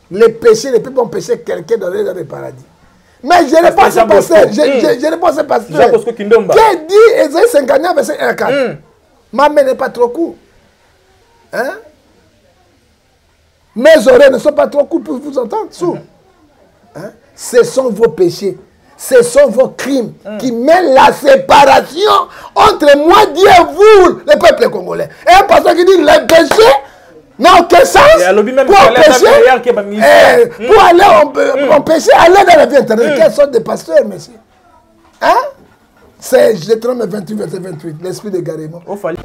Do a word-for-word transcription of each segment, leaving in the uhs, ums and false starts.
Les péchés, les peuples ont péché quelqu'un dans le paradis. Mais je n'ai pas ce pasteur. Je n'ai pas ce pasteur. Qui dit Ésaïe cinquante-neuf, verset un à quatre. Ma main n'est pas trop courte. Hein? Mes oreilles ne sont pas trop courtes pour vous entendre. Mm-hmm. Hein? Ce sont vos péchés. Ce sont vos crimes mm. qui mettent la séparation entre moi, Dieu et vous, le peuple congolais. Et un pasteur qui dit les péchés n'ont aucun sens. Pour pécher, eh, mm. pour aller en, mm. en péché, aller dans la vie éternelle. Mm. Quelle sorte de pasteur, monsieur? Hein? C'est Deutéronome vingt-huit, verset vingt-huit, l'esprit d'égarement. Oh, fallait.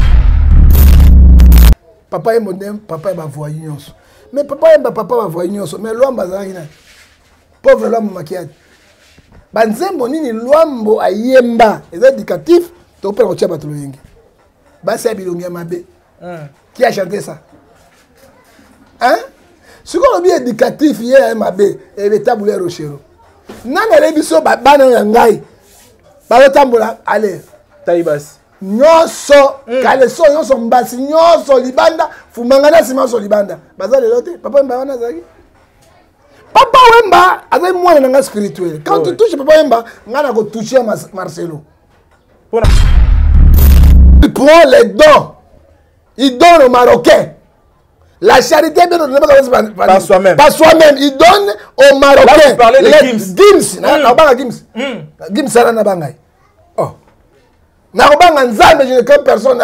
Papa est moderne, papa est ma voyance. Mais papa est ma papa ma voyance. Mais l'homme bazarina. Pauvre l'homme maquillage. Banzembo nini l'homme a yemba. Les éducatifs, tu peux le tchaba toloyenge. Basa bilongia mabe. Qui a chanté ça? Hein? Ce qu'on a bien éducatif hier mabe et le taboulé rochero. Nana lebiso bana yangai. Ba tambola allez. Taibas. Nyoso kaleso nyoso mbasi nyoso libanda fumangana sima so libanda baza lelo te papa wemba wana zaki papa wemba azai mwana nanga spirituel quand tu touches papa wemba ngana ko toucher Marcelo il prend les dons il donne aux Marocains la charité bien donne pas soi-même pas soi-même il donne aux Marocains les Gims na banga Gims Gims sana na banga oh je ne connais personne.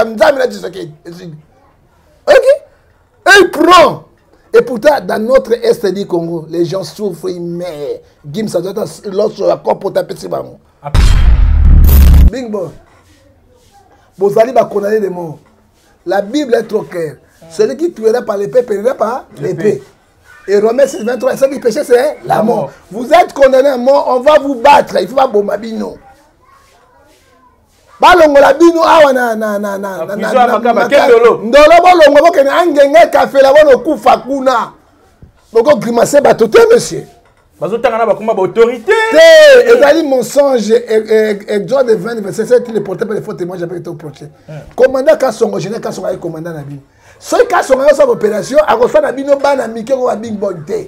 Ok? Et il prend. Et pourtant, dans notre Est du Congo, les gens souffrent, ils meurent. Gim, ça doit être l'autre la corps pour taper sur moi. Bing bon. Vous allez condamner les morts. La Bible est trop claire. Celui qui tuerait par l'épée périrait par l'épée. Et Romains six, vingt-trois, celui qui péchait, c'est la mort. Vous êtes condamné à mort, on va vous battre. Il faut pas bomabino. Balongola bino awa na na na na na na ndolo bolongo bokene angenge café la bono kufa kuna boko grimacer batote monsieur bazotanga na bakoma ba autorité te ezali mensonge et John de vingt verset sept le portait par les faux témoins j'avais été approché commandant Kasongo général Kasongo ay commandant na bino so Kasongo sa opération a refa na bino bana mike ko ba big bonté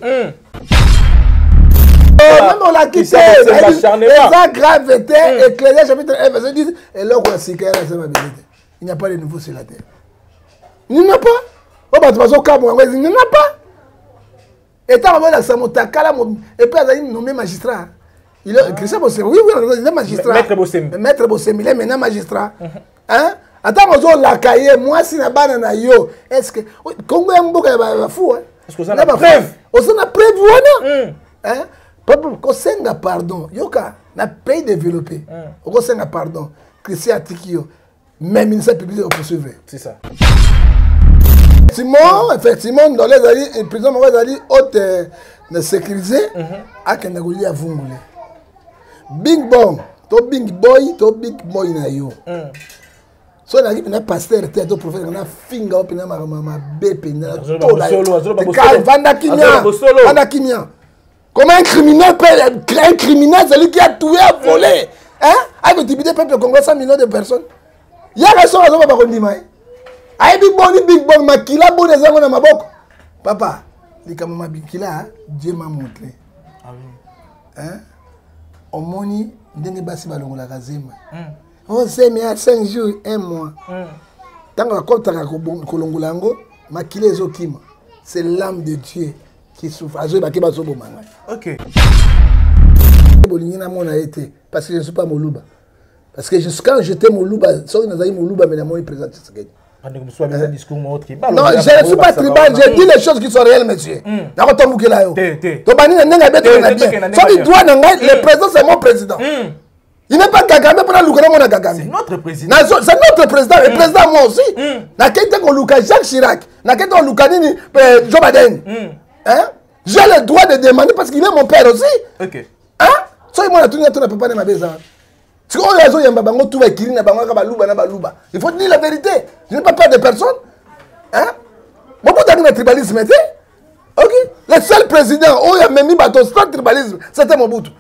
même on l'a quitté, la gravité, éclairé, chapitre un, verset dix, et là, on a si il n'y a pas de nouveau sur la terre. Il n'y en a pas. Il n'y en a pas. Et tant que ça et puis il est nommé magistrat. Il est Christian Bossem, oui, oui, il est magistrat. Maître Bossem. Maître Bossem, il est maintenant magistrat. Hein? Attends, on la cahier, moi, si la banane na yo, est-ce que. Congo est un peu fou, hein? Est-ce que ça a preuve? On a preuve, voilà. Hein? Kosenga pardon, yoka na pays développé. Kosenga pardon, Christian Tikio, même ministère public pour poursuivre. C'est ça. Effectivement, effectivement, dans les alliés, prison mauvais alliés haute de sécuriser, à Kenagoli à Vungule. Big Bang, to Big Boy, to Big Boy na yo. So na qui na pasteur te to prophète na finga op na ma ma bépé na to la. Vanda Kimia, Vanda Kimia. Comment un criminel peut un criminel, celui qui a tué, a volé, hein? Avec le peuple congolais, cent millions de personnes. Il y a raison à ce moment où Aïe big bon, big bon, makila bon des amis dans ma boque. Papa, les camarades bikila, Dieu m'a montré. Ah oui. Hein? Au moni, dene basi balongo la razema. On sait mais à cinq jours, un mois. Tant que la côte à kolongolango, makila ezokima. C'est l'âme de Dieu. Qui souffre. Ok. Parce que je ne suis pas Moluba. Parce que quand j'étais Moluba, je Moluba, mais je présent. Non, je ne suis pas tribal, j'ai dit les choses qui sont réelles, monsieur. Le président, c'est mon président. Il n'est pas Kagame pour le Kagame. C'est notre président. C'est notre président, le président moi aussi. Jacques Chirac, Joe Biden. Hein? J'ai le droit de demander parce qu'il est mon père aussi. Ok. Hein? So il m'a tout dit, tu ne peux pas de ma maison. Si on a besoin de bango tout va kirir na bango baluba na baluba. Il faut dire la vérité. Je n'ai pas peur de personne. Hein? Moi pour dire le tribalisme était. Ok. Le seul président où il y a même mis bateau sans tribalisme, c'était Mobutu.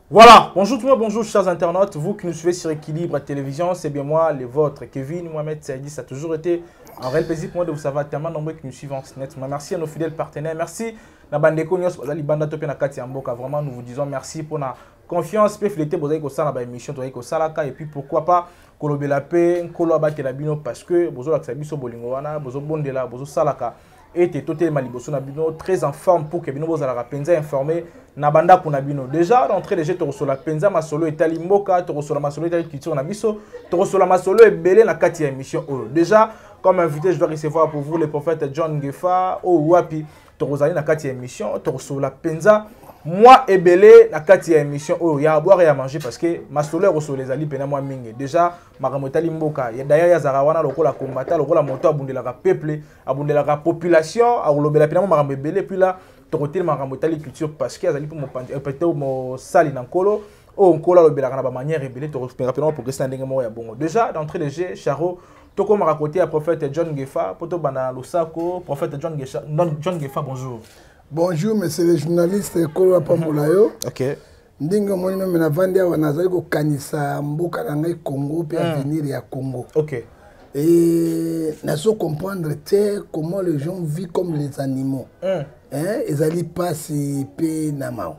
Voilà, bonjour tout le monde, bonjour chers internautes, vous qui nous suivez sur Équilibre Télévision, c'est bien moi, les vôtres, Kevin, Mohamed, Saïdi, ça a toujours été un réel plaisir pour moi de vous savoir tellement nombreux qui nous suivent en net. Merci à nos fidèles partenaires, merci à Bandeko Nyos, Bazali Banda Topé Nakati Amboka, vraiment nous vous disons merci pour la confiance, pour fidélité, vous avez ça dans l'émission, vous avez ça là, et puis pourquoi pas, Kolobe la paix, Kolo Abate la Bino, parce que vous avez la Biso Bolingoana, vous avez Bondela, vous avez Salaka, et Toté Maliboso Nabino, très en forme pour que vous avez la Penza informé. Nabanda Kunabino. Déjà, d'entrée de jeu, tu reçois la Penza Masolo et Talimboka, tu reçois la Masolo et Culture Nabiso, tu reçois la Masolo et Belé na Katia émission. Déjà, comme invité, je dois recevoir pour vous le prophète John Gefa, oh Wapi, tu reçois la Katia émission, tu reçois la Penza. Moi et Belé na Katia émission, oh, il y a à boire et à manger parce que Masolo reçoit les alliés pena moi mingi. Déjà, Maramota Limboka, d'ailleurs, il y a Zarawana, le la combattant, le la moto, abondé la peuple, abondé la population, à Olobela pena Marambe Belé, puis là, torotel maramotali culture parce que azali pour mon peut-être mon sali nankolo o nkola lo belaka na ba manière rebelle to rapidement pour que ndenge mo ya bongo. Déjà d'entrée de jeu Charo toko m'a raconté à prophète John Gefa poto bana losako prophète John Gefa John Gefa bonjour. Bonjour monsieur le journaliste Kolo Pamolayo. OK. Ndinga moni même na vandia wanazali ko kanisa mboka na ngai Congo puis avenir ya Congo. OK. Et n'a pas comprendre comment les gens vivent comme les animaux. Mm. Hein? Ils n'allaient pas si peu namao.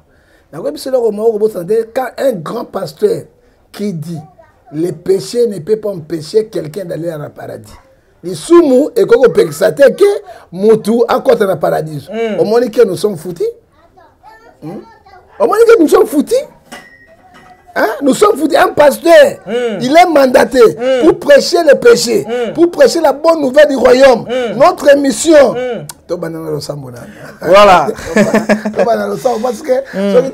Quand un grand pasteur qui dit le péché ne peut pas empêcher quelqu'un d'aller à la paradis. Les soumous et qu'on peut s'attaquer que Moutou à côté de la paradis. Au moins que nous sommes foutus. Au moins que nous sommes foutus. Hein? Nous sommes foutus. Un pasteur, mm. il est mandaté mm. pour prêcher le péché, mm. pour prêcher la bonne nouvelle du royaume. Mm. Notre mission. Mm. Voilà. Parce que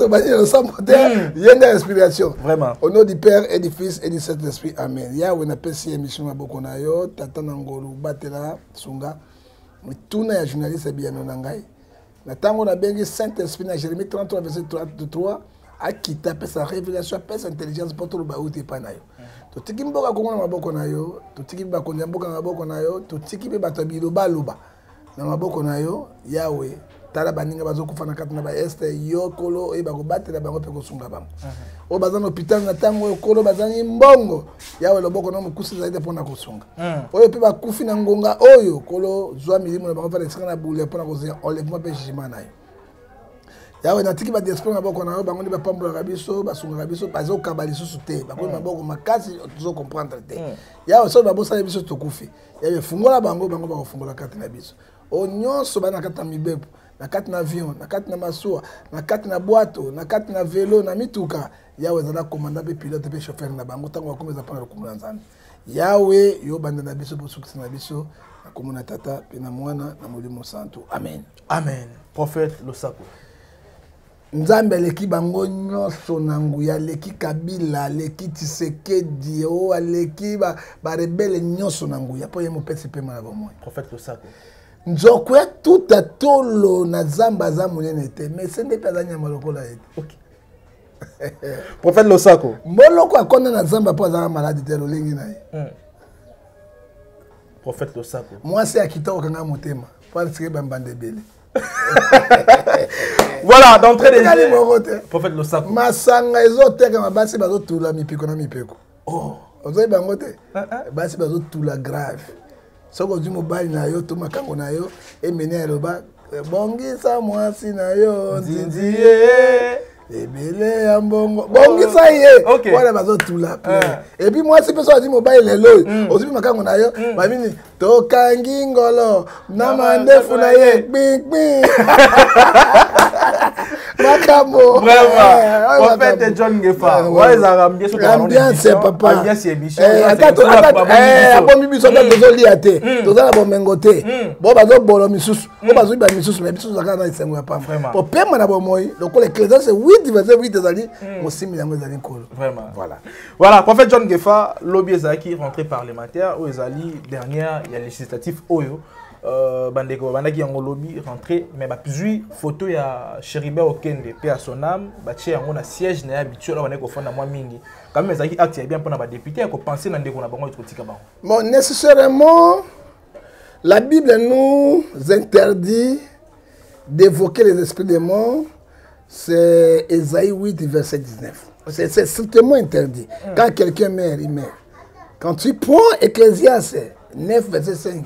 il y a une inspiration. Vraiment. Au nom du Père et du Fils et du Saint-Esprit. Amen. Il y a une émission à Bokonayo, Tata Nangolo, Batela, Sunga. Mais tout le journaliste est bien en Nangai. La tango na bengi Saint-Esprit na Jérémie trente-trois, verset trente-trois. A quitter sa révélation, sa intelligence pour tout le baou te panayo. To tiki mboka kongo na maboko na yo, to tiki ba konya mboka na maboko na yo, to tiki be batabilo baloba na maboko na yo, Yahweh tala baninga bazo kufa na kati na ba este yo kolo e ba ko batela bango pe ko sunga bango. O bazana hôpital na tango kolo bazani mbongo, Yahweh loboko na mukusi zaide pona ko sunga. Oyo pe ba kufi na ngonga oyo kolo zwa milimo na bango fa esika na bule pona ko zia enlèvement pe jugement na yo. Yawe natiki ba diaspora na boko na yo bango ni ba pambola kabiso ba sunga kabiso bazo kabali susu te bako na boko makasi tuzo comprendre te yawe so ba bosa biso tokufi yawe fungola bango bango ba fungola kati na biso o nyonso ba na kati na mibepo na kati na avion na kati na masuwa na kati na boato na kati na vélo na mituka yawe zala commandant pe pilote pe chauffeur na bango tango bakomeza pana lokumula nzambe yawe yo banda na biso bosukisa na biso na komona tata pe na mwana na molimo santo amen amen. Prophète Losako Nzambe leki bango nyonso na nguya leki Kabila leki Tshisekedi o leki ba ba rebelle nyonso na nguya po yemo pesi pe mala bomoy. Prophète Losako nzokwe tout atolo na zamba za munene te mais ce n'est pas anya malokola ete. OK. Prophète Losako moloko akonda na zamba po za malade te lolingi na ye. Prophète Losako moi c'est akitoko kanga motema parce que bambande bele. Voilà, d'entrée de jeu. Prophète Losako. Masanga ezoteka mabasi bazotula mipiko na mipeko. Oh, ozoyi bango te. Basi bazotula grave. Soko du mobile na yo to makango na yo emene eloba bongisa mwasi na yo nzinziye. Ebele ya mbongo. Bongisa ye. Wala bazotula. Et puis moi si personne dit mobile lelo, ozibi makango na yo, babini tokangi ngolo na mandefu na ye bing bing. Makambo. Vraiment. Prophète John Gefa. Ouais, ça ambiance sur ambiance papa. Ambiance émission. Attends, attends. Eh, bon bibi so tozo liate. Tozo na bomengo te. Bo bazo bolo misusu. Bo bazo ba misusu, mais misusu zakana na isengo ya pamba. Po pema na bomoyi, lokolo ecclésiaste c'est huit verset huit ezali, mosimi yango ezali nkolo. Vraiment. Voilà. Voilà, prophète John Gefa, lobby ezaki rentrée parlementaire ou ezali dernière, il y a législatif oyo. Euh, bandeko bandaki yango lobby rentré mais ba plusieurs photo ya Cheribe Okende pe à son âme ba tie yango na siège na habituel ba ndeko fona moi mingi quand même ezaki acte bien pour na ba député ko penser na ndeko na bango etrotika bango. Bon, nécessairement la Bible nous interdit d'évoquer les esprits des morts, c'est Ésaïe huit verset dix-neuf. C'est strictement interdit. Mm. Quand quelqu'un meurt, il meurt. Quand tu prends Ecclésiaste neuf, verset cinq,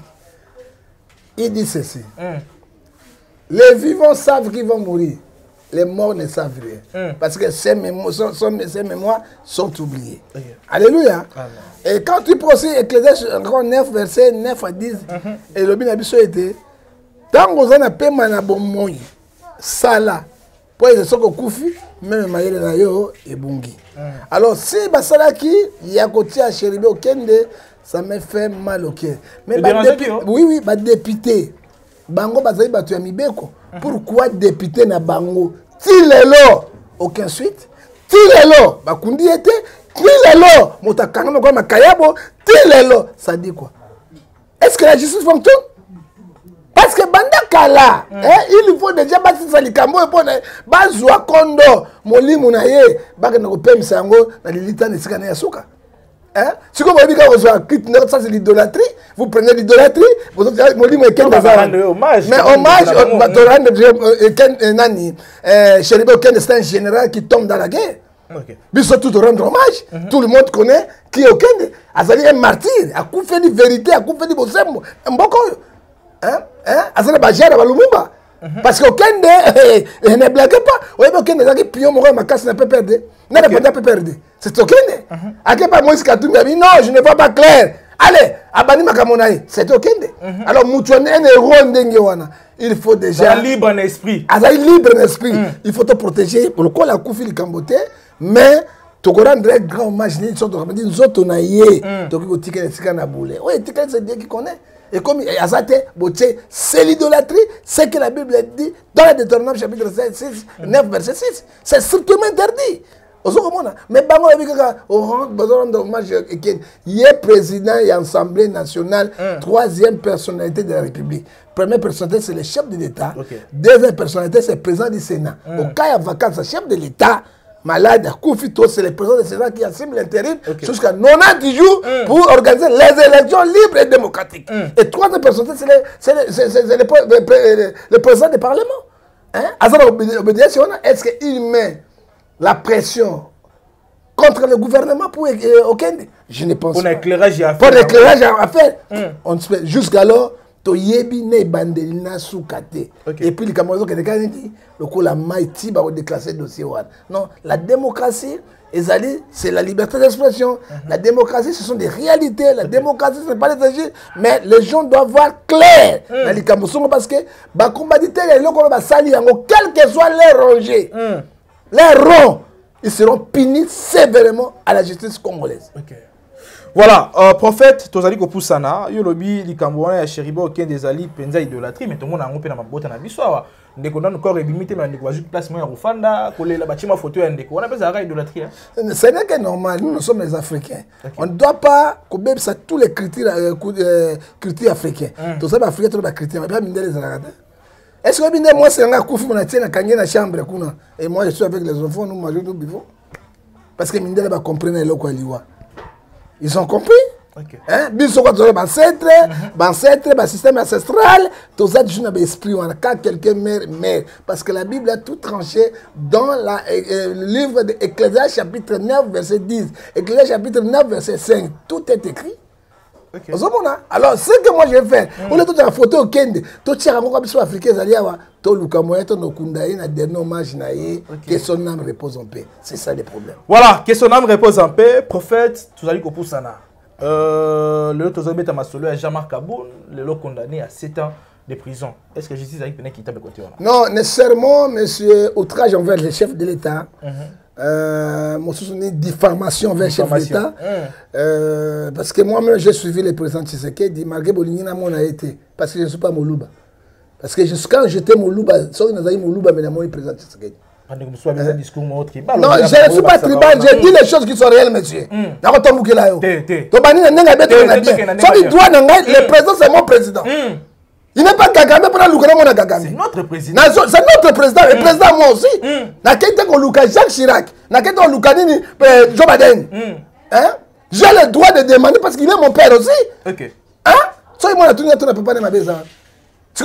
il dit ceci. Mm. Les vivants savent qu'ils vont mourir. Les morts ne savent rien. Mm. Parce que ces mémoires, ces mémoires sont oubliées. Okay. Alléluia. Amen. Et quand tu prends aussi Ecclésiaste neuf, verset neuf à dix, mm-hmm. et le binabiso était, tant que vous en avez un bon moyen, ça là, pour les gens qui koufi, même maïle na yo et bungi. Alors si basala qui y a côté à Chéribé au Kende, ça me fait mal au cœur. Mais bah, dépi... oui oui, bah député, bango bazali batu ya mibeko. Pourquoi député na bango? Tilelo, aucun suite. Tilelo, bah kundi était. Tilelo, motakanga kwa makayabo. Tilelo, ça dit quoi? Est-ce que la justice fonctionne? Parce que banda kala, mm. eh, il faut déjà bâtir ça likambo et pour bazwa kondo molimu na ye baka na kopem sango na lilita ne sikana ya suka. Hein? Si comme on dit quand on soit quitte ça c'est l'idolâtrie, vous prenez l'idolâtrie, vous êtes molimu et ken bazar. Mais hommage to rendre ken nani euh Chéribé Ken c'est un général qui tombe dans la guerre. Okay. Biso tout rendre hommage, mm -hmm. Tout le monde connaît qui est Okende, azali un martyr, a coup fait de vérité, a coup fait de bosembo, mboko. Hein? Hein? Azana Bajara Balumumba. Parce que Okende ne blague pas. Oui, mais Okende a dit Pion Moro ma casse n'a pas perdu. N'a pas perdu. C'est Okende. A qui pas Moïse Katumbi a dit non, je ne vois pas clair. Allez, Abani Makamonaï, c'est Okende. Alors Moutouane est héros d'Engewana. Il faut déjà. Libre en esprit. Azali libre en esprit. Il faut te protéger. Pour le coup, la Koufi le Camboté. Mais. Tu rendre un grand hommage. Nous autres, on a yé. Donc, il faut que tu na boule. Oui, c'est Dieu qui connaît. Et comme c'est l'idolâtrie, c'est que la Bible dit dans le Deutéronome chapitre six, neuf, verset six. C'est strictement interdit. Mais bango il est président et assemblée nationale, troisième personnalité de la République. Première personnalité, c'est le chef de l'État. Deuxième personnalité, c'est le président du Sénat. Au cas de vacances, le chef de l'État. Malade, Koufito, c'est le président du Sénat qui assume l'intérim okay. Jusqu'à quatre-vingt-dix jours mm. Pour organiser les élections libres et démocratiques. Mm. Et troisième personnalité, c'est le, le, le, le, le président du Parlement. Hein? Est-ce qu'il met la pression contre le gouvernement pour euh, Okende? Je ne pense pour pas. L'éclairage à faire. Pour l'éclairage à faire. Mm. Jusqu'alors, Toyebi ne bandelina soukate. Et puis les Camerounais qui ont dit le coup la maïti va déclasser dossier. Non, la démocratie, c'est la liberté d'expression. Mm-hmm. La démocratie, ce sont des réalités. La okay. démocratie, ce n'est pas des agis. Mais les gens doivent voir clair mm. dans les Camerounais parce que bah combattre les gens va salir quel que soit leur rongé, mm. les ronds, ils seront punis sévèrement à la justice congolaise. Okay. Voilà, euh, prophète, Tozali Kopusana, Yolobi, Likambouana, ya Chéribé, aucun des alliés, Penza idolâtrie, mais tout le monde a un peu dans ma botte en abissoa. Ndeko dans le corps est limité, mais ndeko a juste place moi à Rufanda, coller la bâtiment photo et ndeko. On appelle ça la idolâtrie. Ce n'est que normal, nous, nous sommes les Africains. Okay. On ne doit pas couper ça tous les critères, euh, critères africains. Tout ça, les Africains, tous les critères, mais pas miner les Arabes. Est-ce que moi, c'est un coup, on tient la chambre, et moi, je suis avec les enfants, nous mangeons tout bivou. Parce que Mindele va comprendre le quoi liwa. Ils ont compris. Okay. Hein? Biso kwa tole ancêtre, ancêtre, ba système ancestral, tout ça tu n'as pas esprit on quand quelqu'un meurt meurt parce que la Bible a tout tranché dans la euh, le livre de Ecclésiaste chapitre neuf verset dix, Ecclésiaste chapitre neuf verset cinq, tout est écrit. Okay. Alors ce que moi je vais faire, on est tout dans la photo au Kende, tout tient à moi comme africain Zaliawa, tout le Cameroun, tout nos Kundaï, na dernier hommage naïe, que son âme repose en paix. C'est ça le problème. Voilà, que son âme repose en paix, prophète, tu as dit qu'au Poussana. Euh, le lot de Masolo à Jean-Marc Kaboun, le lot condamné à sept ans de prison. Est-ce que justice a eu qui t'a côté? Non, nécessairement, monsieur, outrage envers le chef de l'État. Mm -hmm. Euh, mon souvenir diffamation envers le chef de l'État. Mm. Euh, parce que moi-même, j'ai suivi le président Tshisekedi, malgré Boligny, mon a été. Parce que je ne suis pas Moulouba. Parce que quand j'étais Moulouba, soit il y a Moulouba, mais moi, le président Tshisekedi. Non, je ne suis pas tribal, je dis les choses qui sont réelles, monsieur. Le président, c'est mon président. Il n'est pas Kagame pour le Kagame. C'est notre président. C'est notre président, le président moi aussi. Na kete ko luka Jacques Chirac, na kete ko luka nini Joe Biden. Hein? J'ai le droit de demander parce qu'il est mon père aussi. OK. Hein? Soy moi la tuni na papa na beza. Il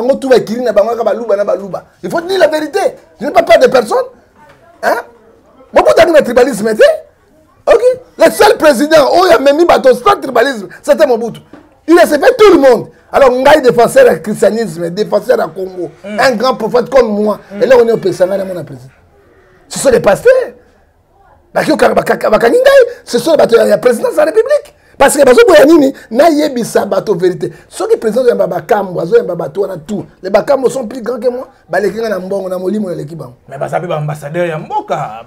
faut dire la vérité. Je n'ai pas peur de personne. Hein? Mobutu a dit le tribalisme était. Ok. Le seul président où il y a même mis sans tribalisme, c'était Mobutu. Il a fait tout le monde. Alors, Ngaï défenseur du christianisme, défenseur du Congo, mm. un grand prophète comme moi. Mm. Et là, on est au président. Ce sont les pasteurs. Ce sont les présidents de la République. Parce que les présidents de la vérité. Ceux qui présentent les Babakambo, les Babakambo sont plus grands que moi. Les mais ça peut ambassadeur Yamboka.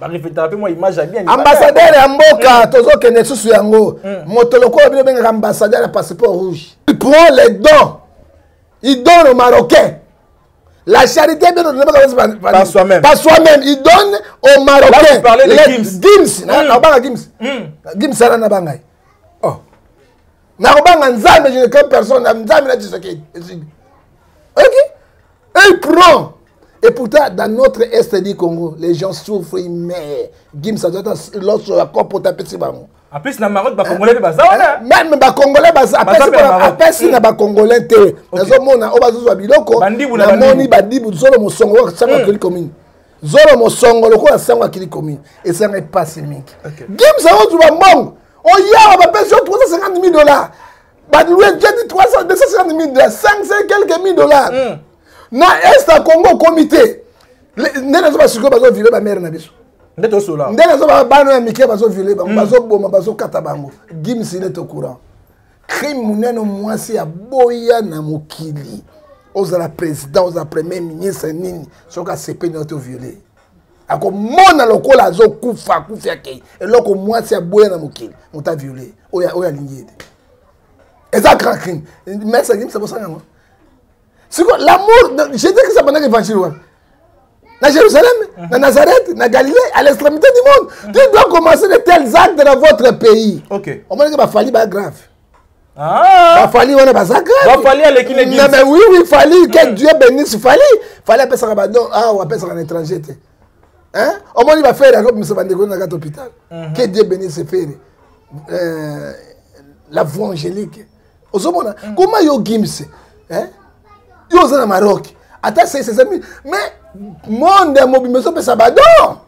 Ambassadeur Yamboka, Tozo Kenesu Suyango. Motoloko est ambassadeur à passeport rouge. Il prend les dons. Il donne aux Marocains. La charité est bien donnée par soi-même. Par soi-même. Il donne aux Marocains. Là, vous parlez de Gims. Gims. Gims. Gims, ça n'a pas de oh. Narobanga Nzambe, je ne connais personne. Nzambe, là, tu sais qui. Ok. Et il prend. Et pourtant, dans notre Est du Congo, les gens souffrent, ils meurent. Gims, ça doit être l'autre accord pour taper sur bango. En plus, dans le Maroc, les Congolais, ils sont même les Congolais, après, si les Congolais, ils ont mon obazo biloko, na moni badibu zolo mosongo sanga kili commune. Zolo mosongo loko sanga kili commune. Et ça n'est pas si mink. Gims, ça va tout le monde. On y a, on va payer sur trois cent cinquante mille dollars. Bah, nous avons dit trois cents, deux cent cinquante mille dollars, cinq cents quelques mille dollars. Na est à Congo comité. Nous n'avons pas su que nous avons violé ma mère. Nous n'avons pas banné Mickey, nous avons violé, nous avons bomba, nous avons katabango. Gims, il est au courant. Crime, nous n'avons moi, c'est à Boya Namokili. Aux la président, aux la premier ministre, Nini, sur la C P, nous avons violé. Ako mona lokola azo kufa kufa ke eloko mwasi ya boya na mokili muta violé oya oya lignée eza grand crime mais ça dit ça pour ça non c'est quoi l'amour j'ai dit que ça pendant l'évangile na Jérusalem na Nazareth na Galilée à l'extrémité du monde tu dois commencer de tels actes dans votre pays OK on m'a dit que ba fali ba grave ah ba fali on a ba grave ba fali à l'équipe non mais oui oui fali que Dieu bénisse fali fali appeler ça ba non ah on appelle ça en étranger. Hein? Au moins, il va faire la robe, mais ça va décoller dans l'hôpital. Que Dieu bénisse ce faire. Euh, la voie angélique. Comment yo Gims? Hein? Yo au Maroc. Attends, c'est ses amis. Mais, monde mobile, mais ça peut s'abattre.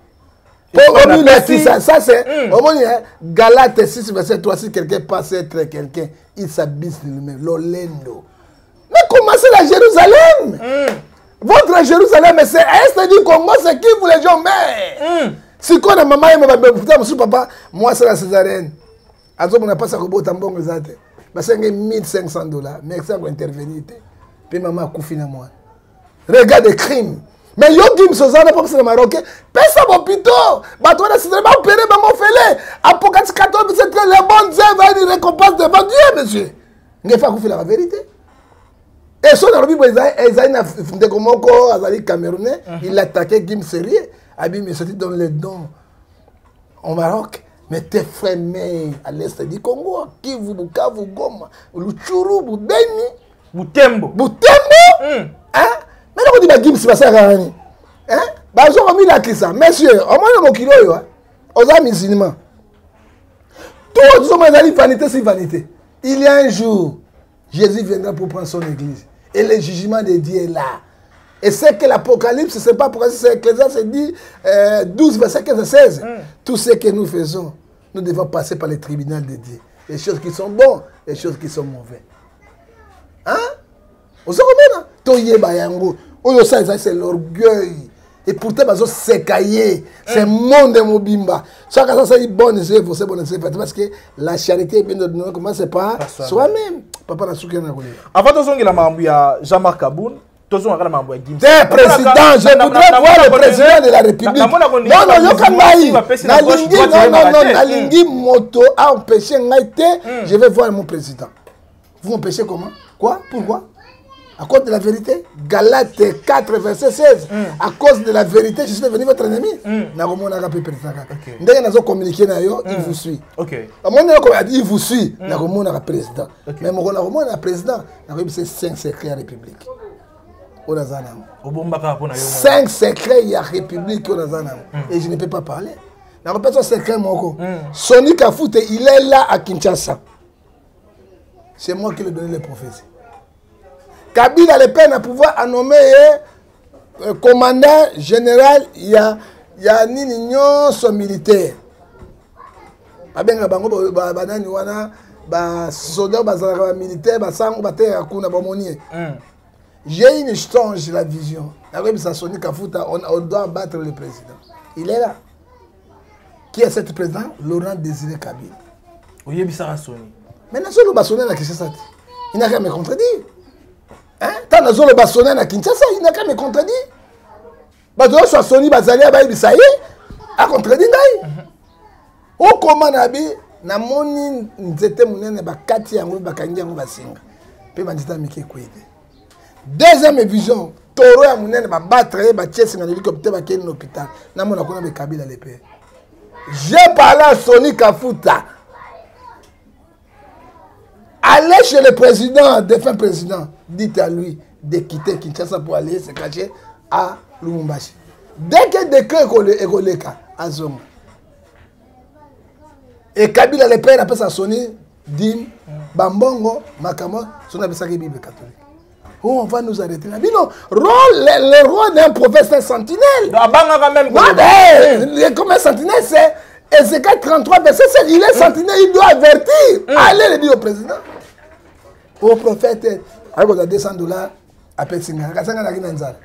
Ça, ça c'est. Au moins, Galate six, verset trois, si quelqu'un passe être quelqu'un, il s'habille lui-même. L'olendo. Mais comment c'est la Jérusalem? Mm. Votre Jérusalem, c'est Est du Congo, c'est qui vous les gens meurent. Si qu'on a maman et mon papa, moi c'est la césarienne. Alors on n'a pas ça comme autant bon que ça. C'est mille cinq cents dollars. Mais ça va intervenir. Puis maman a couffé dans moi. Regarde les crimes. Mais yo Gims ça n'a pas passé le Marocain. Personne mon pito. Bah toi là c'est vraiment opéré, maman fait Apocalypse quatorze, c'est que les bonnes œuvres et les récompenses devant Dieu, monsieur. Il faut couper la vérité. Et son arbitre, il a fait un Camerounais, il a attaqué Gims sérieux. Abi me sorti dans les dons au Maroc. Mais tes frères à l'est du Congo, Kivu, Bukavu, Goma, Luchuru, Beni, Butembo. Butembo Hein? Mais là, on dit que Gims va faire rien. Hein? Bah, ils ont mis la crise. Messieurs, au moins, on a kilo, aux amis musulmans. Tous sont des vanité, c'est vanité. Il y a un jour, Jésus viendra pour prendre son église. Et le jugement de Dieu est là. Et c'est que l'Apocalypse, ce n'est pas pour ça, c'est Ecclésiaste, c'est dit euh, douze, verset quinze et seize. Mm. Tout ce que nous faisons, nous devons passer par le tribunal de Dieu. Les choses qui sont bonnes, les choses qui sont mauvaises. Hein? Vous savez comment? Toye bayango. Oyo ça, c'est l'orgueil. Et pourtant, c'est caillé. C'est monde de Mobimba. Chaque fois, c'est bon, c'est bon, c'est bon, c'est bon. Parce que la charité est bien de nous. Comment c'est pas soi-même. Papa n'a souki na kolé. Avant de zongi la mambu ya Jean-Marc Aboun, tozo ngala mambu ya Gims. T'es président, je voudrais voir le président de la République. Non, non, yo kamai. Na lingi, non, non, non, na lingi moto a empêché ngaite. Je vais voir mon président. Vous empêchez comment? Quoi? Pourquoi? À cause de la vérité. Galates quatre, verset seize. Mm. À cause de la vérité, je suis devenu votre ennemi. Il vous suit. Il vous suit. Le président. Mais le président, c'est cinq secrets à la République. Cinq secrets à la République. Et je ne peux pas parler. La répétition secret, Sonny Kafoute, il est là à Kinshasa. C'est moi qui lui ai donné les prophéties. Kabila Le Pen a pouvoir à nommer euh, commandant général, il y a, ya nini nyonso militaire babenga bango banani wana basoldat bazalaka bamilitaire basango bateyaka kuna bamonie. J'ai une change la vision. Ça Soni Kafuta, on, on doit battre le président. Il est là. Qui est cet président? Laurent Désiré Kabila. Oui, mais ça Soni. Mais Nazo le Bassonné à Kinshasa. Il n'a qu'à me contredire. Hein? Tant Nazo le Bassonné à Kinshasa, il n'a qu'à me contredire. Bazo soit Soni Bazali à Baïbisaye, à contredire. Au comment Nabi, Namoni Nzete Mounene Bakati Yango Bakangi Yango Basinga. Pe Bandita Miki Kwede. Deuxième vision, Toro ya Mounene va battre, va tirer sur un hélicoptère, va quitter l'hôpital. N'a mon akona be Kabila le père. J'ai parlé à Soni Kafuta. Allez chez le président, défunt président, dites à lui de quitter Kinshasa pour aller se cacher à Lumumbashi. Dès que le décret est colléka, à Zongo. Et Kabila le père appelle ça Soni, Dim, Bambongo, Makamo, son appelle ça Bible catholique. Oh, on va nous arrêter là. Mais non, rôle, le, le rôle d'un professeur sentinelle. Même non, mais, comme un sentinelle, c'est Ézéchiel trente-trois, verset sept. Il est sentinelle, il doit avertir. Mm. Allez le dire au président. Au prophète, avec deux cents dollars, appelle Singa. Kasanga n'a rien à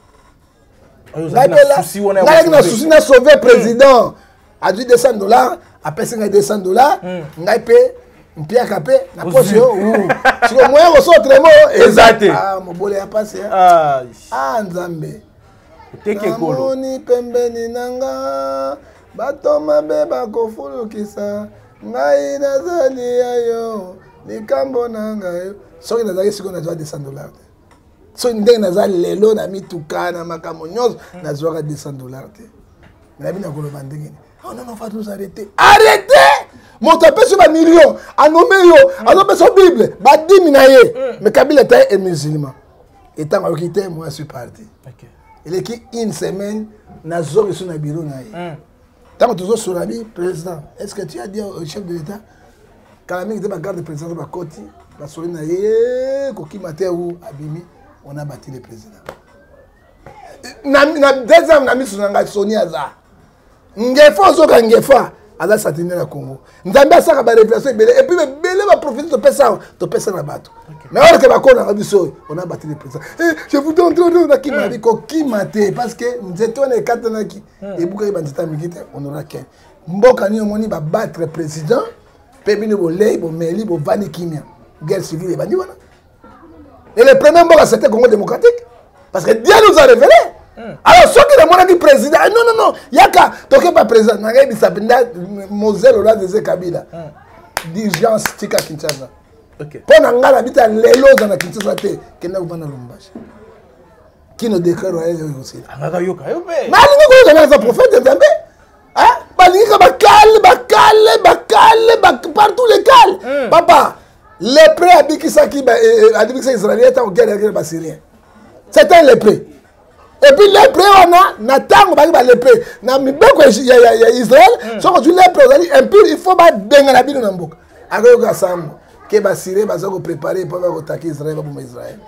dire. On a souci de sauver le président. A dit deux cents dollars, appelle Singa deux cents dollars. On a payé. Mpia kapé na poche yo siko moyen ko so tremo exact ah mobole ya passe ah ah nzambe teke kolo ni pembeni nanga bato mabe bakofulukisa ngai nazali ayo likambo nanga yo soki nazali siko nazwa deux cents dollars so ndenge nazali lelo na mituka na makambo nyonso nazwaka deux cents dollars te mais bina koloba ndenge oh non non faut nous arrêter arrêtez. Mon tapé sur ma million, à nommer yo, à nommer son Bible, bah dix minaye. Mais Kabila est musulman. Et tant que quitté, moi je suis parti. Il est qui une semaine, n'a zori sur le bureau naïe. Tant que toujours sur la vie, président, est-ce que tu as dit au chef de l'État, quand la mère était ma garde président de ma côte, la souris naïe, coquille maté ou abimi, on a battu le président. Na deuxième na mis sur la Soni Aza. Ngefa zoka ngefa. Ala satine na Congo. Nzambe asaka ba révélation belé et puis belé va profiter de pesa to pesa na bato. Mais alors que ba kona biso on a battu le président. Eh je vous donne donne na ki mari ko ki maté parce que nzeto na katana ki et buka bandita mikite on aura qu'un. Mboka ni omoni ba battre président pe bino bo lei bo meli bo vani kimia. Guerre civile et bandi wana. Et le premier mboka c'était Congo démocratique parce que Dieu nous a révélé. Alors, ceux qui demandent du président, non, non, non, il y a qu'à, toquer pas président, il y a qui s'appelle Moselle Ola de Kabila. D'urgence, Tika Kinshasa. Pour n'anga l'habiter à l'élo dans la Kinshasa, qui n'a pas de Lumbashi. Qui ne déclare royal aussi. Mais il y a un prophète de Zambé. Hein? Il y a bakal, bakal, bakal, partout les cales. Papa, les prêts à Bikisaki, à Bikisaki Israélien, étaient en guerre avec les Syriens. C'était les prêts. Et puis les prêts, on a, Nathan, on va les prêts. Dans Israël, si on dit les prêts, impur, il faut pas dégager la Bible dans le book. Alors, il y a ça, qui va Syrie, va se préparer pour attaquer Israël, pour Israël.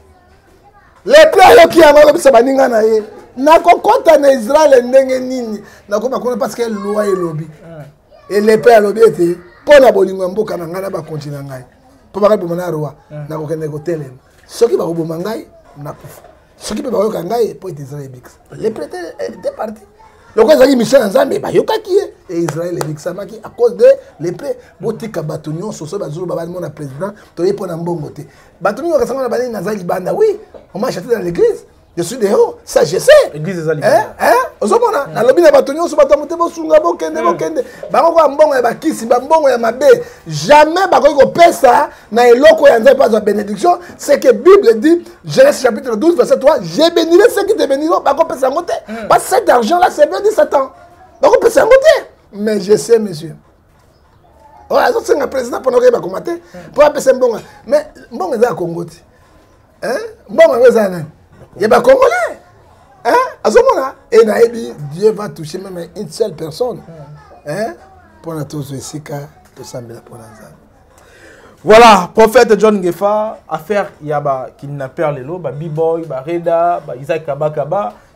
Les prêts, qui ont été faits, n'a pas compté en Israël, n'a pas compté parce que la loi est lobby. Et les prêts, lobby étaient, pour la Bolingambo, quand on a continué, pour la roi, n'a pas négocié. Ce qui va au Bomangaï, n'a pas fait. Ce qui peut avoir Kangaï pour Israël et les prêtres étaient partis. Le quoi ça Michel Nzambe bah yoka qui est et Israël et Bixamaki à cause de les prêts botika batonyon soso bazulu baba mon président to yepo na mbongo te. Batonyon ka sanga na bana nazali banda oui, on m'a acheté dans l'église. Je suis dehors, ça je sais. L'église des alibis. Hein hein ozomona na lobi na batonyon so batamote bo sunga bo kende bo kende. Bango ko mbongo ya bakisi ba mbongo ya mabe. Jamais ba ko pesa na eloko ya nzambe pas de bénédiction, c'est que Bible dit Genèse chapitre douze verset trois, je bénirai ceux qui te béniront, ba ko pesa ngote. Parce que cet argent là c'est venu Satan. Ba ko pesa ngote. Mais je sais monsieur. Voilà, ça c'est un président pour nous ba commater pour pesa mbongo. Mais mbongo za Congoti. Hein? Mbongo za nani? Il y a des Congolais. Hein? À ce moment-là, et Naïbi, Dieu va toucher même une seule personne. Hein? Pour la tous ici, tout ça, pour la voilà, prophète John Ngefa, affaire Yaba kidnapper les lots, Biboy, Reda, Isaac Kabakaba,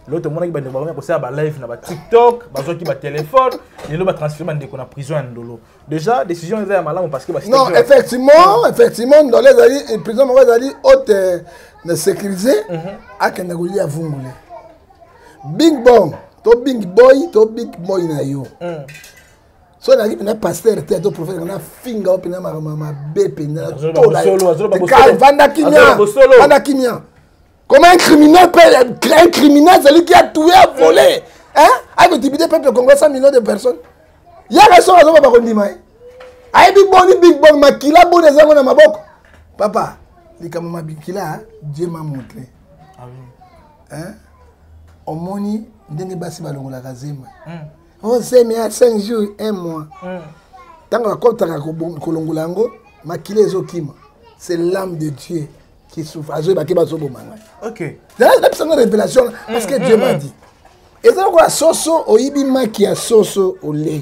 l'autre monde qui va devoir faire ba live na ba TikTok ba qui ba téléphone et l'autre va transférer bande ko na prison en dolo déjà décision est malamu parce que ba non effectivement effectivement dans les ali prison mo ali haute na sécuriser a kenda ko lia vungule big bang to big boy to big boy na yo so na na pasteur te to prophète na finga op na ma ma bepe na to la ka vanda kinya vanda kinya comment un criminel peut un criminel celui qui a tué a volé hein avec diviser peuple congolais cent millions de personnes il y a raison raison pas kondima ay big bang big bang makila bonne zango na maboko papa likama mabikila Dieu m'a montré ah oui hein au moni ndenge basi balongola kazema on sait mais à cinq jours un mois tant que kota ka kolongola ngo makile ezokima c'est l'âme de Dieu qui souffre azo ba ke bazo bomanga OK là c'est une révélation parce que Dieu m'a dit et ça quoi soso oyibi maki ya soso ole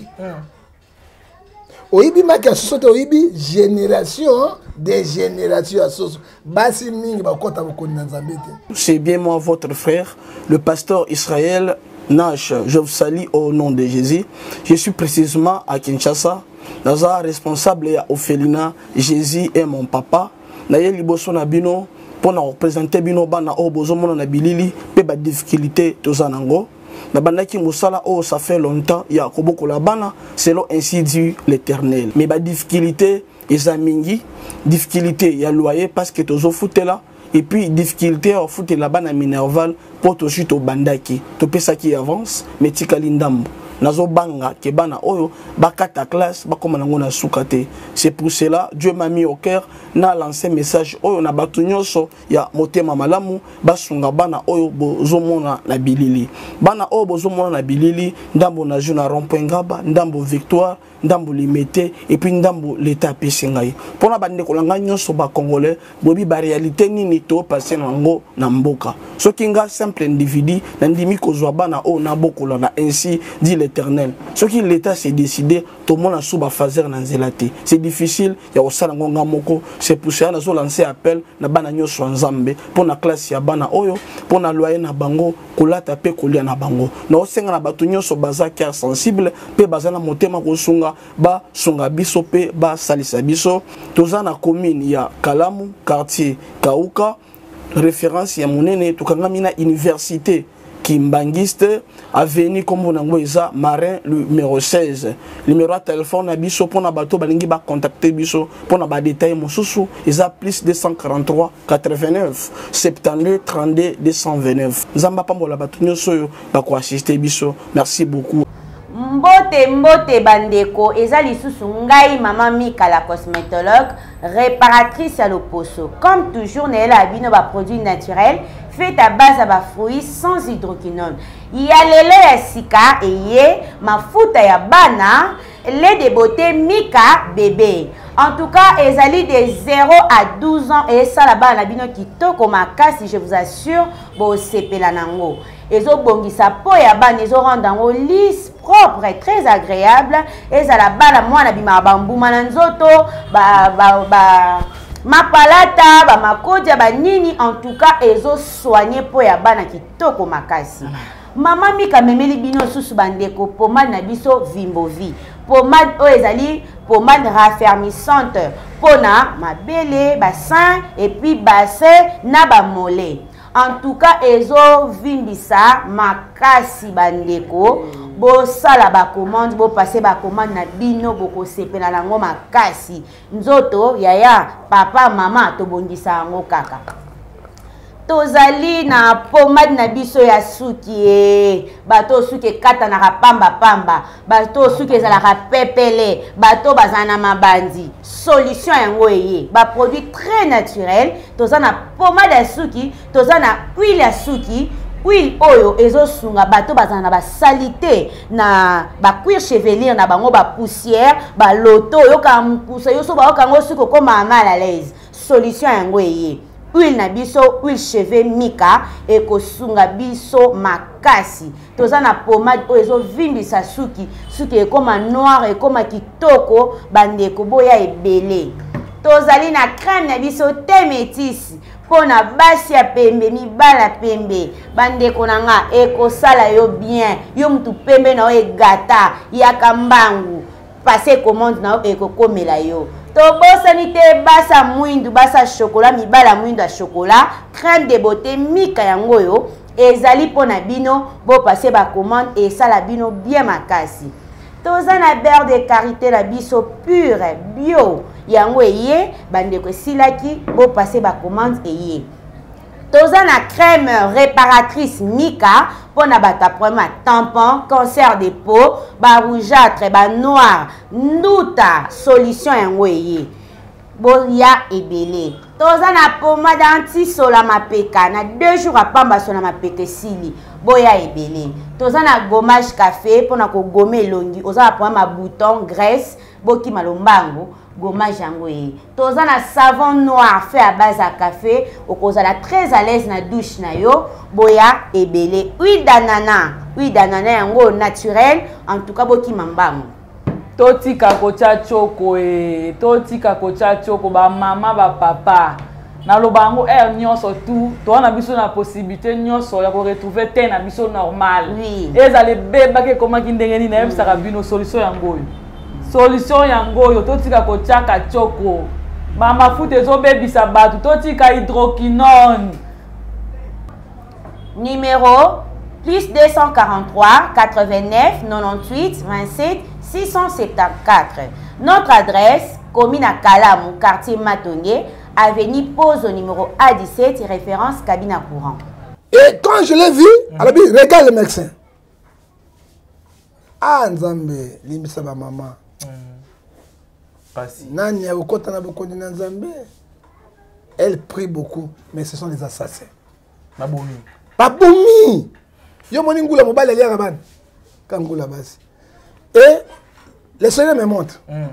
oyibi maki ya soso oyibi génération des générations à soso basi mingi ba kota bokoni na nzambe te. C'est bien moi votre frère le pasteur Israël Nash, je vous salue au nom de Jésus. Je suis précisément à Kinshasa. Naza responsable ya Ophelina, Jésus est mon papa. Naye liboso na bino pour représenter bino bana o bozo mona na bilili pe ba difficulté tozanango. Na bandaki musala oh ça fait longtemps ya koboko la bana selon ainsi dit l'Éternel. Mais ba difficulté ezamingi, difficulté ya loyer parce que tozo foutela. Et puis, difficulté à foutre là-bas à Minerval pour tout de suite au bandaki. Tout ça qui avance, mais tikalindambo. Nazo banga, kebana oyo, bakata classe, bakoma na sukate. C'est pour cela, Dieu m'a mis au cœur, na lancé message oyo na batunyoso, ya motema malamu, basunga bana oyo bozomona na bilili. Bana oyo bozomona na bilili, ndambo na juna rompengaba, ndambo victoire, ndambo limité et puis ndambo l'état pesingai pona bande kolanga nyonso ba congolais bobi ba réalité nini to passer nango na mboka soki nga simple individu na ndimi kozwa bana o na bokola na ainsi dit l'Éternel soki l'état s'est décidé to mona suba fazer na nzelate c'est difficile ya osala ngonga moko c'est pour ça nazo lancer appel na bana nyonso nzambe pona classe ya bana oyo pona loyer na bango kolata pe kolia na bango na osenga na batu nyonso baza cœur sensible pe bazana motema kosunga ba sunga biso pe ba salisa biso toza na commune ya Kalamu quartier Kauka référence ya monene tukangami na université Kimbangiste avenue comme on eza Marin le numéro seize numéro de téléphone na biso pona bato balingi ba contacter biso pona ba détail mosusu eza plus deux cent quarante-trois quatre-vingt-neuf soixante-douze trente-deux deux cent vingt-neuf nzamba pambola bato nyoso ba ko assister biso merci beaucoup. Mbote mbote bandeko eza lisusu ngai mama Mika la cosmétologue réparatrice à l'oposo comme toujours nela abino ba produits naturels fait à base à ba fruits sans hydroquinone ya lelo ya sika eye mafuta ya bana lait de beauté Mika bébé en tout cas ezali de zéro à douze ans et ça la bana bino kitoko makasi je vous assure bo sepela nango ezo bongisa po ya bana ezo rendre ngo lisse propre et très agréable et ça la bana mwana bima bambuma na nzoto ba ba ba mapalata ba makodia ba nini en tout cas ezo soigner po ya bana kitoko makasi. Mama Mika memeli bino susu bandeko pomade na biso Vimbovi pomade o ezali pomade raffermissante pona mabele bassin et puis bassin na ba mollet. En tout cas ezo vimbisa makasi bandeko bo sala ba commande bo passer ba commande na bino boko sepela nango makasi nzoto yaya papa mama to bongisa ngo kaka tozali na pomade na biso ya suki bato suki kata na pamba pamba bato suki ezala ka pepele bato bazana mabandi solution yango eye ba produit très naturel tozana pomade ya suki tozana huile ya suki huile oyo ezo sunga bato bazana ba salité na ba cuir chevelure na bango ba poussière ba loto yo ka mpusa yo so ba okango suki ko mama à l'aise solution yango eye huile na biso huile cheveux Mika ekosunga biso makasi toza na pomade oyo ezo vimbisa suki suki ekoma noir ekoma kitoko bandeko boya ebele tozali na crème na biso thé métis pona basi ya pembe mibala pembe bandeko na nga ekosala yo bien yo mutu pembe na yo egata yaka mbangu passe commande na yo ekokomela yo tobosani te basa mwindu basa chocolat mibala mwindu ya chocolat crème de beauté mika yango yo ezali pona bino bo passe ba commande esala bino bien makasi toza na beurre de karité na biso pure bio yango eye bandeko esilaki bo passe ba commande eye toza na crème réparatrice mika pona bata problème tampon cancer de peau ba rougeâtre ba noir nduta solution yango eye boya ebele toza na pomade anti-sola mapeka na deux jours apamba sola mapeka sili boya ebele toza na gommage café pona ko gome elongi oza na problème ma bouton graisse boki malombango gommage yango ye toza na savon noir fait à base à café okozala très à l'aise na douche na yo boya ebele huile d'ananas huile d'ananas yango naturel en tout cas boki mambango totika kocha choko e totika kocha choko ba mama ba papa na lobango er nyonso tout to na biso na possibilité nyonso ya ko retrouver te na biso normal oui ezale beba ke koma kindenge ni na yebisaka bino solution yango yo solution yango yo totika kocha ka choko mama foot ezobebisa batu totika hydroquinone numéro plus deux cent quarante-trois quatre-vingt-neuf quatre-vingt-huit vingt-sept six cent soixante-quatorze. Notre adresse, commune à Kalamou, quartier Matongué, avenue Pose au numéro A dix-sept, référence cabine à courant. Et quand je l'ai vu, elle a dit, regarde le médecin. Ah, Nzambe, limisa ba maman. Nani a beaucoup de Nzambe. Elle prie beaucoup, mais ce sont les assassins. Baboumi. Baboumi. Yo moni ngula mobile ya raban. Kangula basi. Et le Seigneur me montre. Mm.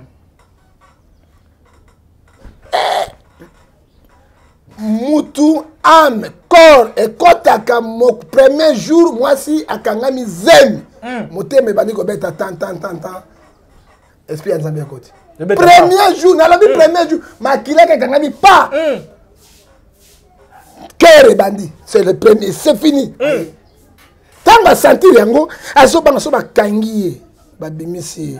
Mutu, âme, corps et kotaka mon premier jour, moi si akangami zen. Moté me bani ko beta tant tant tant tant. Esprit Nzambe côté. Premier jour, na la vie premier jour, makila ka kangami pas. Cœur et bandi, c'est le premier, c'est fini. Tant va sentir yango, aso banga so ba kangiye, ba bimisi.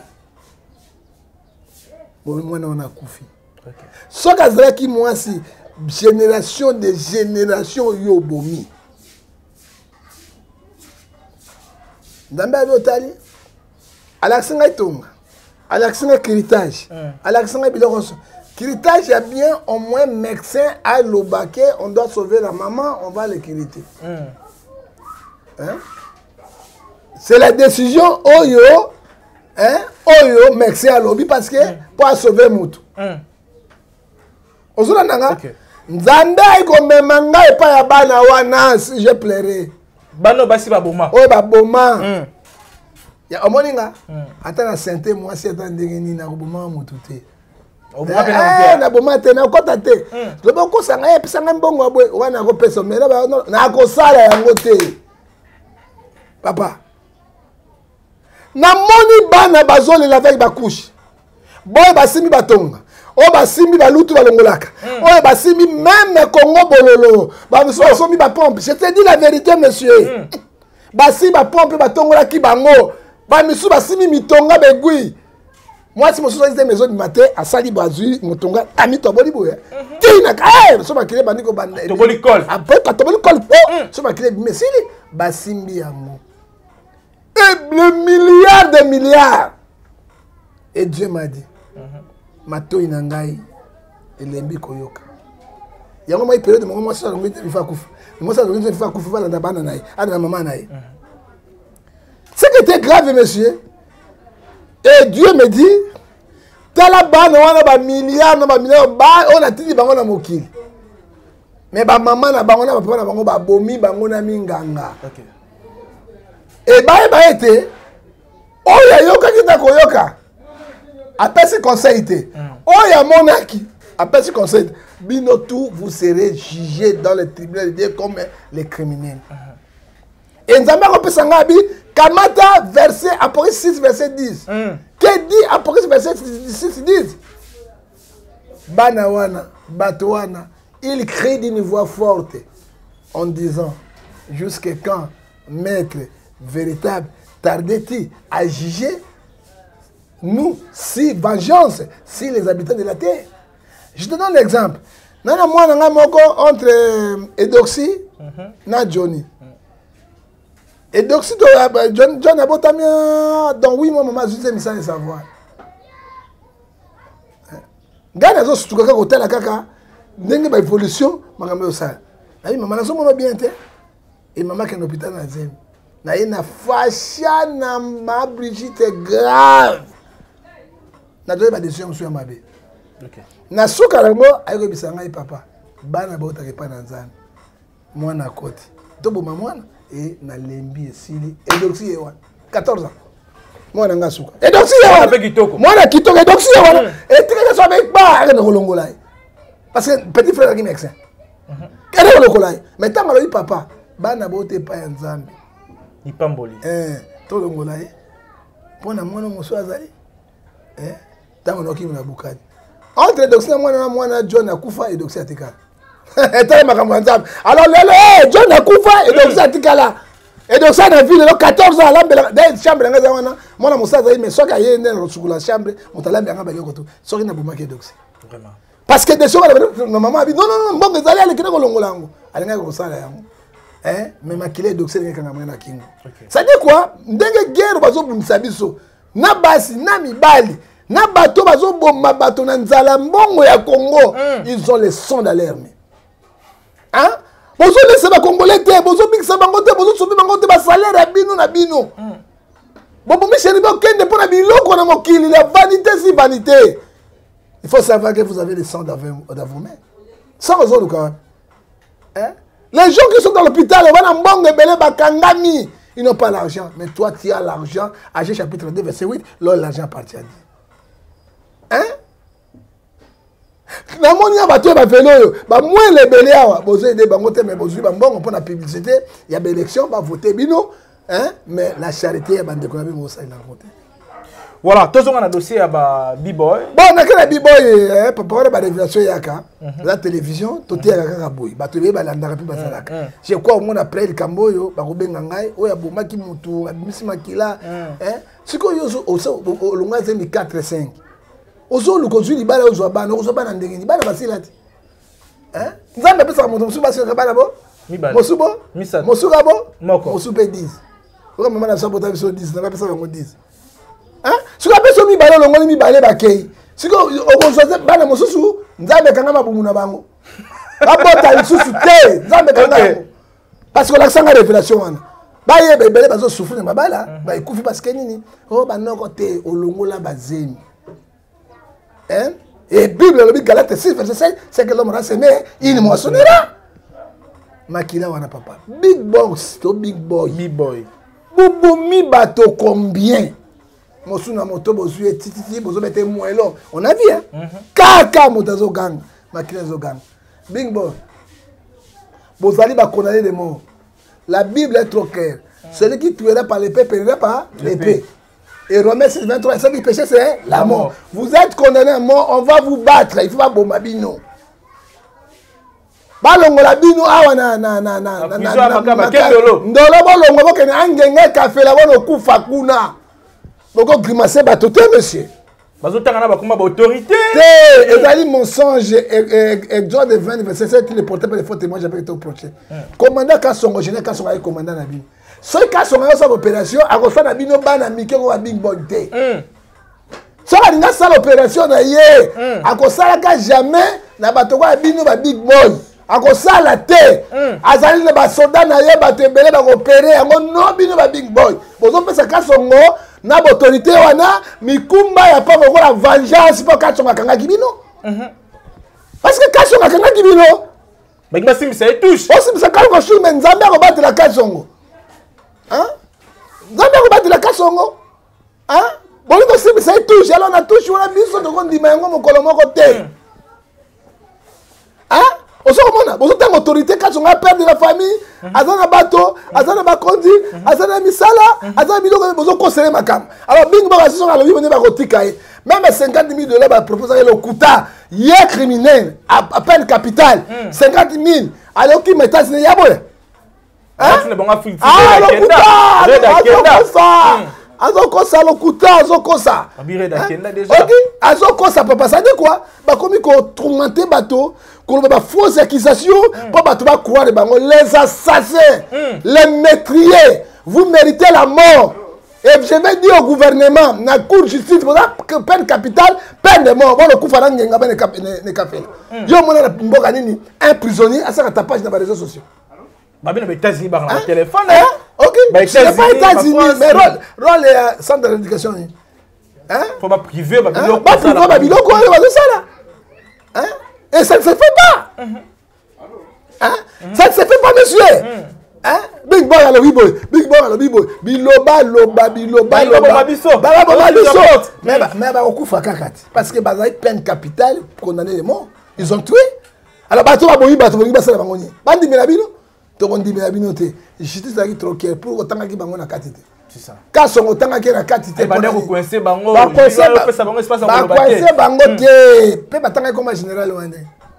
Bon moi on a koufi. So kazala ki moi si génération de génération yo bomi. Ndamba dotali. Alaxanga itonga. Alaxanga héritage. Alaxanga biloronso. Héritage y a bien au moins médecin à l'obaké, on doit sauver la maman, on va le hériter. Hein? C'est la décision Oyo, hein? Oyo, médecin à l'obi parce que pour sauver Moutou. Ozula nanga, Nzambe iko memanga et pas ya bana wana si je plairais. Bano basi baboma. Oh baboma. Ya omoninga. Ata na santé moi si ata ndengeni na baboma Moutou te. Eh na boma te na kota te. Le bon ko sanga e pisanga mbongo abwe wana ko pesa mela ba na ko sala yango te. Papa. Na moni bana bazole la veille ba couche. Boy basimi batonga. O basimi balutu balongolaka. O basimi même Congo bololo. Ba miso somi ba pompe. Je te dis la vérité monsieur. Basi ba pompe batongola ki bango. Ba miso basimi mitonga begui. Moi si monsieur disait maison du matin à Sali Bazui motonga ami toboli boya. Tina ka so ba kile bandiko banda. Toboli col. Après ka toboli col. So ba kile mais si basimbi yango. Et le milliard de milliards. Et Dieu m'a dit, Mato inangai, elembi koyoka. Yango moi période moi moi ça ngomite bifa kufu. Moi ça ngomite bifa kufu bana bana naï, ana maman naï. Ce qui était grave monsieur. Et Dieu me dit, tala bana wana ba milliards na ba milliards ba on a tindi bango na mokili. Mais ba maman na bango na ba papa na bango ba bomi bango na minganga. OK. Et bah bah été oh ya yoka kita koyoka après ce conseil té oh ya monaki après ce conseil bino tout vous serez jugés dans le tribunal de Dieu comme les criminels. Et Nzambe ko pesanga bi kamata verset Apocalypse six verset dix. Que dit Apocalypse verset six dix? Bana wana bato wana il crie d'une voix forte en disant, jusqu'à quand, maître véritable, tardait-il à juger nous, si vengeance, si les habitants de la terre. Je te donne l'exemple. Nana moi nanga moko entre euh, Edoxy mm-hmm. na Johnny. Mm. Edoxy to uh, John John abotamia dans huit mois maman juste misa de savoir. Gana zo sutuka ka hotel kaka ndenge ba évolution makambo yo sala. Na maman na so mono bien te. Et maman qui est en hôpital na Zem. Na ina fasha na ma Brigitte grave. Na doye ba décision sur mabe. OK. Na suka lango ayiko bisanga papa. Bana bota ke pa na nzana. Mwana koti. To boma mwana et na lembi esili Edoxy ewa quatorze ans. Mwana nga suka. Edoxy ewa pe kitoko. Mwana kitoko Edoxy ewa. Et tika so avec ba na kolongola. Parce que petit frère qui m'excès. Mhm. Kele kolongola. Mais tant malo papa, bana bota pa ya nzambe. Ipamboli. Eh, to longola. Pona mwana moso azali. Eh, tango noki na bukani. Entre Edoxy na mwana na mwana John akufa Edoxy atikala. Etale makambo nzambe. Alors lelo John akufa Edoxy atikala. Edoxy na ville le quatorze ans lambela dans chambre nga wana mwana mosaza mais soka yende na sukula chambre motalambe nga baleko to. Soki na bumaki Edoxy. Vraiment. Parce que de soka na maman abi non non non mbongo ezali ale kina kolongolango. Alinga ko sala yango. Hein mais makile Edoxy nga kanga mwana kingo. Ça dit quoi? Ndenge guerre bazo bumisa biso. Na basi na mibali. Na bato bazo bomba bato na nzala mbongo ya Congo, mm. Ils ont le sang dans l'air. Hein? Bozo laisse ba Congolais te, bozo bikisa bango te, bozo sobi bango te ba salaire ya bino na bino. Mm. Bobo Michel ba kende pona biloko na mokili, la vanité si vanité. Il faut savoir que vous avez le sang dans vos mains. Sans raison de quoi. Hein? Les gens qui sont dans l'hôpital, ils vont mbongo ebele ba kangami, ils n'ont pas l'argent, mais toi tu as l'argent. Agé chapitre deux verset huit, là l'argent appartient à Dieu. Hein? Na moni ya bato ba velo yo ba moins les belé awa bozo aider bango te mais bozo ba mbongo pour la publicité il y a des élections ba voter bino hein mais la charité ya bande ko na bimo ça il a voté. Voilà, tous on a un dossier à ba B-boy. Bon, na kala B-boy hein pour parler ba révélation yaka la télévision tout ya kaka boy ba to ba landa ka pi ba salaka. Je crois au monde après le Camboyo ba ko benga ngai o ya boma ki mutu abimisi makila hein siko yo o longa zemi quatre cinq. Ozo lukozwi libala ozwa bana ozwa bana ndenge ni bana basilati hein nzambe pesa moto musu basika bana bo mibala mosubo misatu mosuka bo moko mosupe dix oka mama na sabota biso dix na pesa bango dix hein suka pesa mibala longoli mibale bakei siko okozwa bana mosusu nzambe kanga mabumu na bango babota lisusu te nzambe kanga bango parce que la sanga révélation wana baye bebele bazo souffrir mabala ba ekufi parce que nini oh banoko te olongola bazemi. Hein? Et Bible, le Galate six, verset sept, c'est que l'homme rassembé, il moissonnera. Makila wana papa. Big boss, to big boy. Big boy. Bouboumi bateau combien? Mosuna moto bozu et titi bozo mette moelo. On a vu hein? Kaka motazo gang. Makila zo gang. Big boy. Bozali ba condamner des morts. La Bible est trop claire. Celui qui tuera par l'épée périra par l'épée. Et Romains six, vingt-trois, ce qui péché, c'est la mort. Vous êtes condamné à mort, on va vous battre. Il faut pas bombabino. Balongo la bino awa na na na na na na na kendolo. Ndolo balongo boke na angenge café la bono kufa kuna. Boko grimacer batote monsieur. Bazotanga na bakomba ba autorité. Té, ezali mensonge Exode vingt verset sept il est porté par les faux témoins j'avais été reproché. Commandant Kasongo, général Kasongo est commandant na bino. Soki Kasongo a sa opération, a reçu na bino bana mike ko big boy te. Soki alinga sala opération na ye, a kosalaka jamais na bato ko bino ba big boy. A kosala te. Azali na ba soldat na ye bato ebele ba opérer yango no bino ba big boy. Bozo pesa Kasongo na autorité wana mikumba ya pa ko la vengeance po Kasongo kanga kibino. Parce que Kasongo kanga kibino. Mais ma sim ça touche. Aussi ça quand ko chou men Nzambe ko battre la Kasongo. Hein? Nzambe ko battre la Kasongo. Hein? Bon ko sim ça touche alors na touche wana biso to ko ndima yango mokolo moko te. Hein? Oso komona, bozo tanga autorité Kasongo a perdre la famille, azana bato, azana ba kondi, azana misala, azana biloko bozo conseiller makam. Alors bing ba raison alors bino ba kotika e. Même cinquante mille dollars ba proposer le kuta. il est criminel, à, à peine capitale, mm. cinquante mille, alors qu'il met ça, il y a bon. Hein? Ah, le kuta, azoko ça, le kuta, azoko ça. Azoko ça, papa, ça dit quoi? Bah, comme il faut tourmenter bateau, qu'on a fausse accusation, pour bateau va croire les assassins, les meurtriers, vous méritez la mort. Et je vais dire au gouvernement, dans la cour de justice, que peine capitale, peine de mort. Bon, le coup, il faut que les cafés. Il y a un prisonnier à sa tapage dans les réseaux sociaux. Bah, bien, les États-Unis, par le téléphone. Ok, ce n'est pas les États-Unis, mais rôle est centre de l'éducation. Il faut pas priver, bah, priver, bah, priver, bah, bilo, quoi, ça là. Et ça ne se fait pas. Ça ne se fait pas, monsieur. Hein? Big boy à la big boy, big boy à la big boy, biloba loba biloba loba biso, baba baba biso. Mais mais bah au coup fa kakati parce que bazai peine capitale condamné les morts, ils ont tué. Alors bato ba boyi bato boyi basala bangoni. Bandi melabino, to bondi melabino te. Justice la ki troquer pour autant ki bango na katite. C'est ça. Ka son autant ki na katite. Ba ndeko coincer bango. Ba coincer bango espace bango. Ba coincer bango te. Pe batanga comme général wana.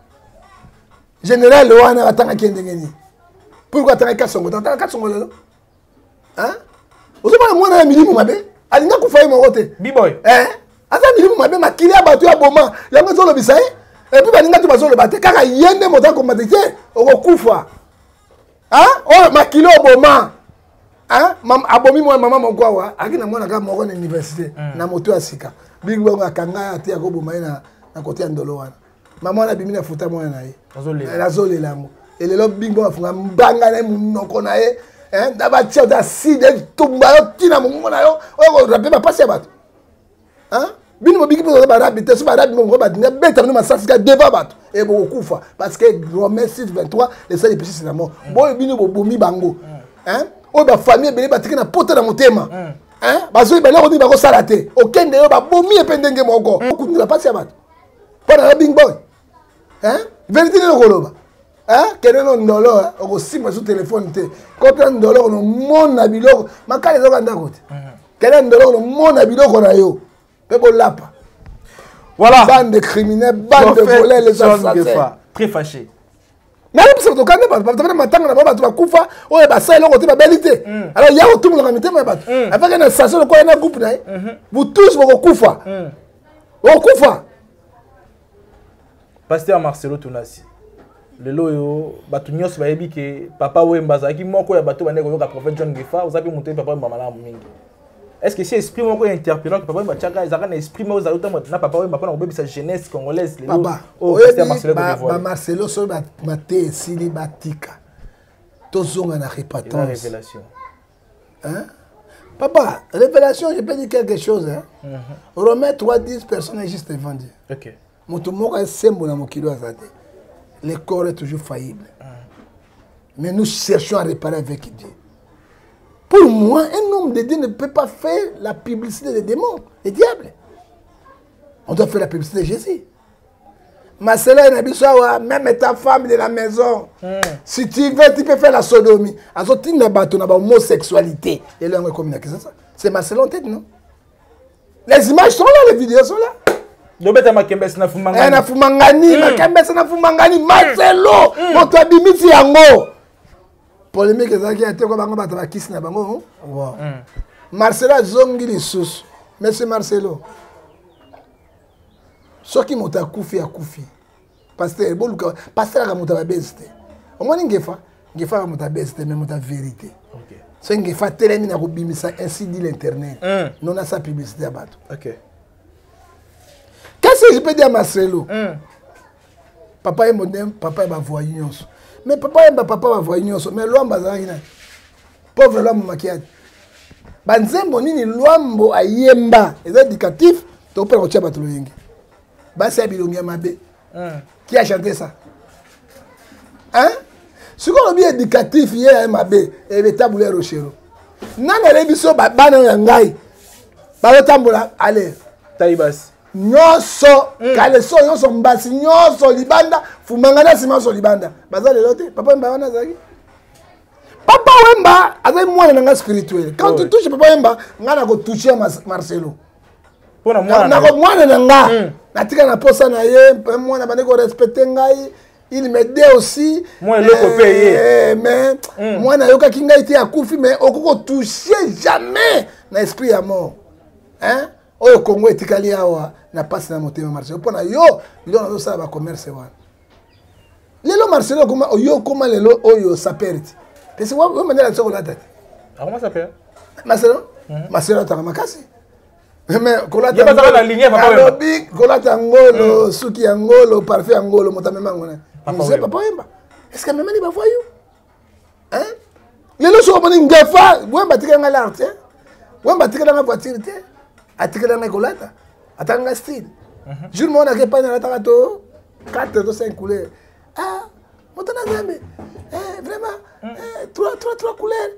Général wana batanga ki ndengeni. Pourquoi tu as quatre cents? Tu as quatre cents là? Hein? Vous avez moi un minimum mabe. Alinga ku fayi mon côté. B-boy. Hein? Asa minimum mabe makili abatu ya boma. Yango zo lo bisaye. Et puis baninga tu bazo le batte kaka yende mota ko matete okufa. Hein? Oh makili oboma. Hein? Mam abomi mo mama mon kwa wa. Akina mwana ka moko na université na moto asika. Big Bang akanga ati akoboma na na côté ndolo wana. Mama na bimina futa mwana na ye. Azolela. Azolela mo. Et les lobes big bang font banga na mon konae hein d'aba tia da si de tumba yo tina mon na yo o rapé ba passer bat hein bino mo bigi po ba rabite so ba rabi mo ba dina beta no masasika deva bat et bo kufa parce que Romains six vingt-trois les saints péchés c'est la mort boy bino bo bomi bango hein o ba famille bele batiki na poto na motema hein bazo ba lero ni ba ko salate okende yo ba bomi e pendenge moko ku la passer bat para big boy hein vérité le koloba. Hein? Quel est le dollar? On aussi sur le téléphone. Quand on a un dollar, on a mon habilo. Mais quand les gens ont quel est un dollar? On a mon habilo qu'on a eu. Mais bon, là pas. Voilà. Bande de criminels, bande de voleurs, les assassins. Très fâché. Mais alors, c'est parce que quand on a matin, on a pas de koufa, on est passé là, on est balité. Alors, il y a tout le monde qui a mis. Avec une assassin, on a un groupe. Vous tous, vous koufa. Vous koufa. Pasteur Marcelo Tounassi. Le loyo batu nyos ba yebi ke papa Wemba zaki moko ya batu bande ko ka prophète John Gefa ozapi monter papa Wemba malamu mingi. Est-ce que c'est esprit moko interpellant que papa Wemba tchaka ezaka na esprit mo za uta na papa Wemba pona obebi sa jeunesse congolaise le lo o pasteur Marcelo ba ba Marcelo so ba maté sili batika tozonga na repentance révélation hein papa révélation je peux dire quelque chose hein mm-hmm. Romains trois dix personnes juste vendu OK moto moko est sembo na mokilo azate. Le corps est toujours faillible. Mais nous cherchons à réparer avec Dieu. Pour moi, un homme de Dieu ne peut pas faire la publicité des démons, des diables. On doit faire la publicité de Jésus. Marcelo et même ta femme de la maison. Mm. Si tu veux, tu peux faire la sodomie. Tu as homosexualité. Et là, c'est Marcelo en tête, non? Les images sont là, les vidéos sont là. Dobeta makembesi na fumangani. Eh na fumangani, makembesi na fumangani, Marcelo, moto abimisi yango. Polémique ezaki ate ko bango bata bakisi na bango. Wow. Marcelo zongi lisusu. Monsieur Marcelo. Soki moto akufi akufi. Pasteur boluka, pasteur ka moto babeste. Omoni ngefa, ngefa ka moto babeste mais moto vérité. OK. So ngefa telemi na ko bimisa ainsi dit l'internet. Non a sa publicité à bato. OK. Qu'est-ce que je peux dire à Marcelo? Mm. Papa est moderne, papa est ma voyant. Mais papa est ma papa ma voyant. Mais l'homme bazarina. Pauvre l'homme maquillade. Banzembo nini l'homme a yemba. C'est éducatif. Tu peux retirer battre le yenge. Basa bilongia mabe. Qui a chanté ça? Hein? Ce qu'on a bien éducatif hier mabe. Et le taboulet rochero. Nana lebiso bana yangai. Balo tambola allez. Taïbas. Nyoso kaleso nyoso mbasi nyoso libanda fumangana sima so libanda baza lelo te papa Wemba wana zaki papa Wemba azai mwana nanga spirituel quand tu touches papa Wemba ngana ko toucher Marcelo pona mwana na ko mwana nanga natika na posa na ye moi na bande ko respecter ngai il m'aidait aussi moi le copé mais moi na yoka ki ngai te akufi mais okoko toucher jamais na esprit ya mort hein oyo Congo etikali awa na passe na motema marché pona yo bilo na ça ba commerce wana lelo Marcelo koma oyo koma lelo oyo saperti pesi wa wa manela tsoko la tête ah comment ça s'appelle Marcelo Marcelo ta makasi mais kolata ya bazaka na ligne papa wemba big kolata ngolo suki ya ngolo parfait ya ngolo motama ngona papa papa wemba est-ce que même ni ba voyou hein lelo so boni ngafa wemba tikanga l'art hein wemba tikanga na voiture te atikanga na kolata atanga style jour mo na ke pa na ta to quatre ou cinq couleurs ah motana zambe eh vraiment eh trois trois trois couleurs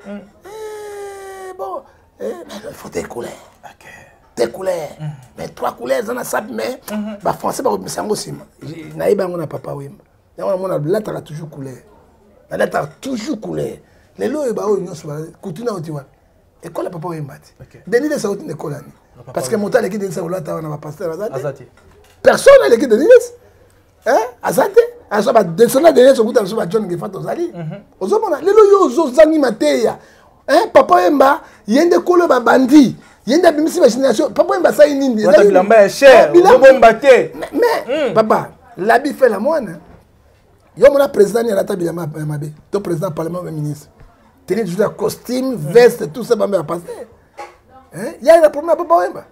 eh bon eh il faut des couleurs OK des couleurs mais trois couleurs dans la sap mais ba français ba misango sima na iba ngona papa wemba na mona la ta toujours couleur la ta toujours couleur les lois ba o nyoso ba kutuna otiwa école papa wemba ti denis de sauti de colani parce que monta l'équipe de ça la ta na pasteur azati personne à l'équipe de Denis hein azati aso ba descendre derrière ce kuta so ba John Gefa tozali ozomona lelo yo ozozangi mateya hein papa wemba yende kolo ba bandi yenda bimisi machination papa wemba ça nini ça bilamba est cher bomba te mais papa l'habit fait la moine yo mona président ni la ta bilamba mabe to président parlement ministre tenir toujours costume veste tout ça ba me passer hein il y a un problème papa wemba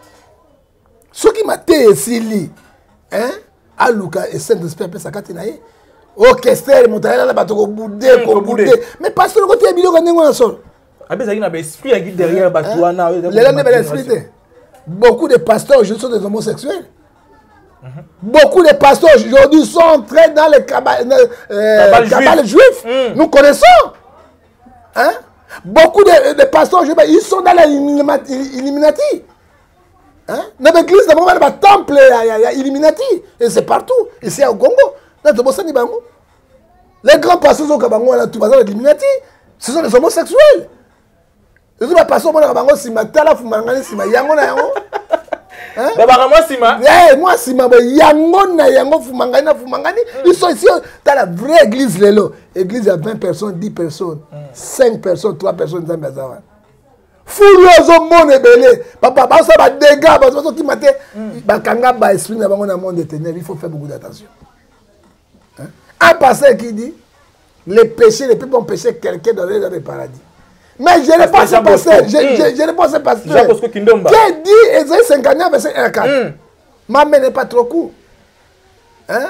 ce qui m'a té sili hein aluka et saint esprit pe sakati na ye orchestre montagne la bato ko boudé ko boudé mais parce que le côté biloko ndengo na sol abeza kina ba esprit qui derrière bato wana les gens de l'esprit beaucoup de pasteurs aujourd'hui sont des homosexuels beaucoup de pasteurs aujourd'hui sont entrés dans les cabales euh, cabales juifs mm. nous connaissons hein beaucoup de, de pasteurs aujourd'hui ils sont dans l'Illuminati hein dans l'église dans le temple il y a Illuminati et c'est partout ici au Congo dans le Bosnie bango les grands pasteurs au Kabango là tout bazar l'Illuminati ce sont des homosexuels les autres pasteurs moi bango sima tala fumangani sima yango na yango hein baba moi sima eh moi sima ba yango na yango fumangani na fumangani ils sont ici dans la vraie église lelo église à vingt personnes dix personnes cinq personnes trois personnes dans bazawa fulozo monde belé papa ba ça ba dégâts ba ça qui maté ba kanga ba esprit na bango na monde éternel il faut faire beaucoup d'attention hein un pasteur qui dit les péchés les peuples ont péché quelqu'un dans le paradis mais je n'ai pas ce pasteur je je je n'ai pas ce pasteur qui dit Ésaïe cinquante-neuf verset un à quatre ma main n'est pas trop court hein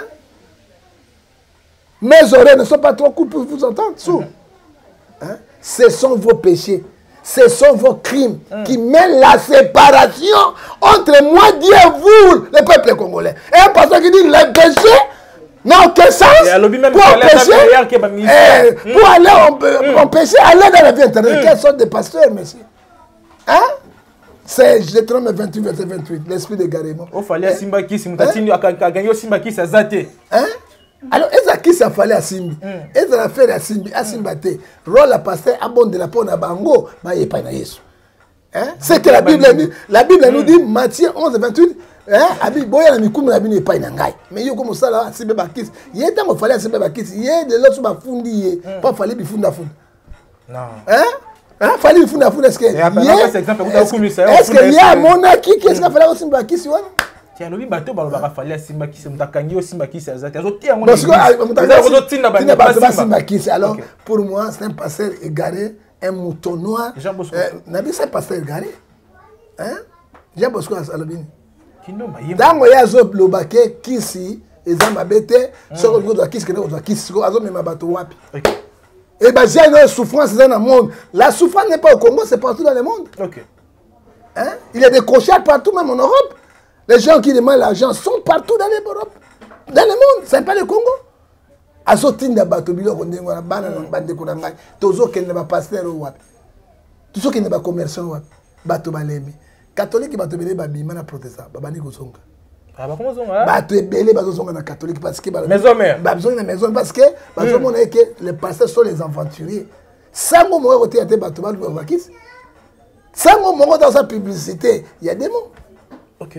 mes oreilles ne sont pas trop courtes pour vous entendre sourd hein ce sont vos péchés. Ce sont vos crimes mm. qui mènent la séparation entre moi, Dieu et vous, le peuple congolais. Et un pasteur qui dit les péchés n'ont aucun sens. Pour pécher, eh, pour aller en, mm. en péché, aller dans la vie intérieure. Mm. Quelle sorte de pasteur, monsieur? Hein? C'est Deutéronome vingt-huit, verset vingt-huit, l'esprit de Garémo. Il fallait Simba qui s'est gagné Simba qui s'est zaté. Hein? Alors, est-ce qu'il s'est fallu à Simbi? Est-ce qu'il a fait à Simbi? À Simbaté. Rôle la pasteur abonde la peau na bango. Bah, il n'y a pas de Jésus. C'est que la Bible, la Bible nous dit, Matthieu onze, vingt-huit, hein? Abi, boya na mikumu la Bible n'est pas inangai. Mais yo comme ça là, Simbi bakis. Il y a tant qu'il fallait à Simbi bakis. Il y a de l'autre sur fundi. Pas fallait bifunda funda. Non. Hein? Hein? Fallait bifunda funda. Est-ce que est-ce qu'il y a un monarchie qui est-ce qu'il fallait à Simbi bakis? Tiens, le bateau va falloir Simba qui se mutakangi au Simba qui se azati. Azo tia ngoni. Parce que Simba qui alors pour moi c'est un pasteur égaré, un mouton noir. Jean Bosco. Nabi c'est un pasteur égaré. Hein? Jean Bosco alobini. Kinomba yemba. Dango ya zo lobake kisi ezamba bete soko ngo za kisi kene za kisi azo mema bato wapi. Et ben j'ai une souffrance dans le monde. La souffrance n'est pas au Congo, c'est partout dans le monde. OK. Hein? Il y a des cochards partout même en Europe. Les gens qui demandent l'argent sont partout dans l'Europe, dans le monde, ce n'est pas le Congo. Azotinda bato biloko ndengwa na bana na bande ko na ngai. Tozo kende ba pasteur wapi. Tozo kende ba commerçant wapi. Bato balembi. Catholique bato belé ba bima na protestant, ba bani ko songa. Ah ba comment songa? Bato belé bato songa na catholique parce que ba maison mère. Ba besoin na maison parce que bato mona que les pasteurs sont les aventuriers. Sango mo ko te bato ba bakis. Sango mo ko dans sa publicité, il y a des mots. OK.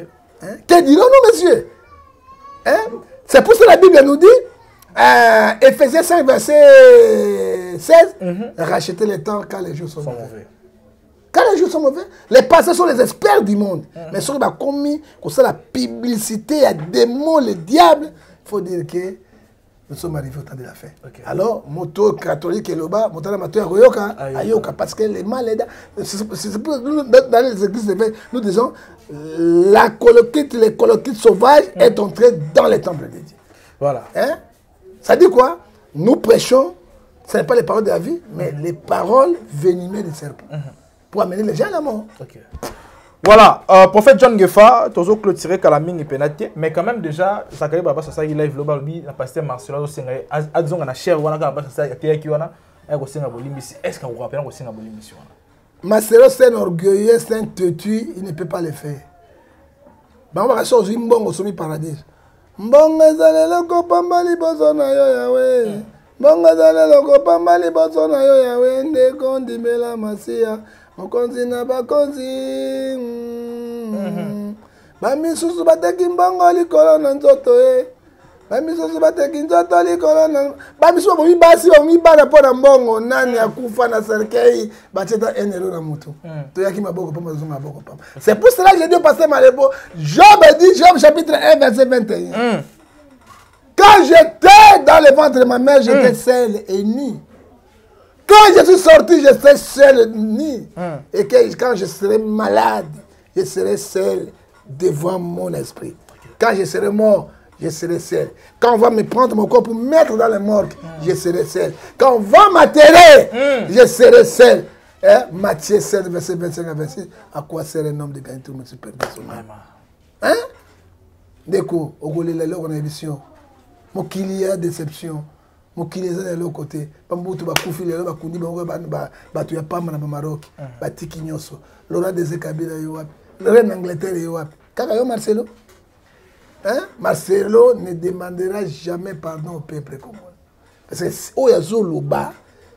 Hein? Que dirons-nous, monsieur? Hein? C'est pour ça que la Bible nous dit, euh, Éphésiens cinq, verset seize, mm-hmm. rachetez le temps quand les jours sont, sont mauvais. mauvais. Quand les jours sont mauvais, les pasteurs sont les experts du monde. Mm-hmm. Mais ceux qui ont commis, comme ça, la publicité, il y a des mots, le diable, il faut dire que nous sommes arrivés au temps de la fin. Okay. Alors, moto catholique et là-bas, moto amateur Royoka, Ayoka, parce que les mal c'est pour nous, dans les églises de veille, nous disons, la colloquite, les colloquites sauvages mm. est entrée dans les temples de Dieu. Voilà. Hein? Ça dit quoi? Nous prêchons, ce n'est pas les paroles de la vie, mais mm. les paroles venimées du serpent. Mm. Pour amener les gens à la mort. Okay. Voilà, euh, prophète John Gefa, toujours clôturé Kalaming et Pénaté, mais quand même déjà, ça arrive à passer il live global, la pasteur Marcelo, a disons la chair, on a pas ça, il y a qui on a, est-ce qu'on vous rappelle qu'on a une émission? Marcelo, c'est un orgueilleux, c'est un têtu, il ne peut pas le faire. Bah, on va rester aujourd'hui, Mbongo, au sommet paradis. Mbongo, zale loko pambali bozona yo yawe. Mbongo, zale loko pambali bozona yo yawe. Ndeko ndimela masia. Mokonzi na bakonzi bamisusu bateki mbongo likolo na nzoto e bamisusu bateki nzoto likolo na bamisusu bomi basi bomi bana pona mbongo nani akufa na serkei bateta enelo na mutu to yaki maboko pamba zo maboko pamba. C'est pour cela que j'ai dit au pasteur Malebo, Job dit, Job chapitre un verset vingt et un, mm. quand j'étais dans le ventre de ma mère, j'étais mm. seul et nu. Quand je suis sorti, je serai seul ni. Hum. Et que quand je serai malade, je serai seul devant mon esprit. Quand je serai mort, je serai seul. Quand on va me prendre mon corps pour mettre dans le morgue, hum. je serai seul. Quand on va m'atterrer, hum. je serai seul. Hein? Matthieu sept, verset vingt-cinq à vingt-six. À quoi sert un homme de gagner tout le monde se perd son âme? Hein? Déco, au Golé, la longue émission. Mon qu'il y a déception. Mokili eza de l'autre côté pambutu bakufi lelo bakundi bango batu ya pamba na Maroc batiki nyonso Laurent Désiré Kabila yo wapi reine d'Angleterre yo wapi kaka yo Marcelo hein Marcelo ne demandera jamais pardon au peuple congolais parce que oya zoloba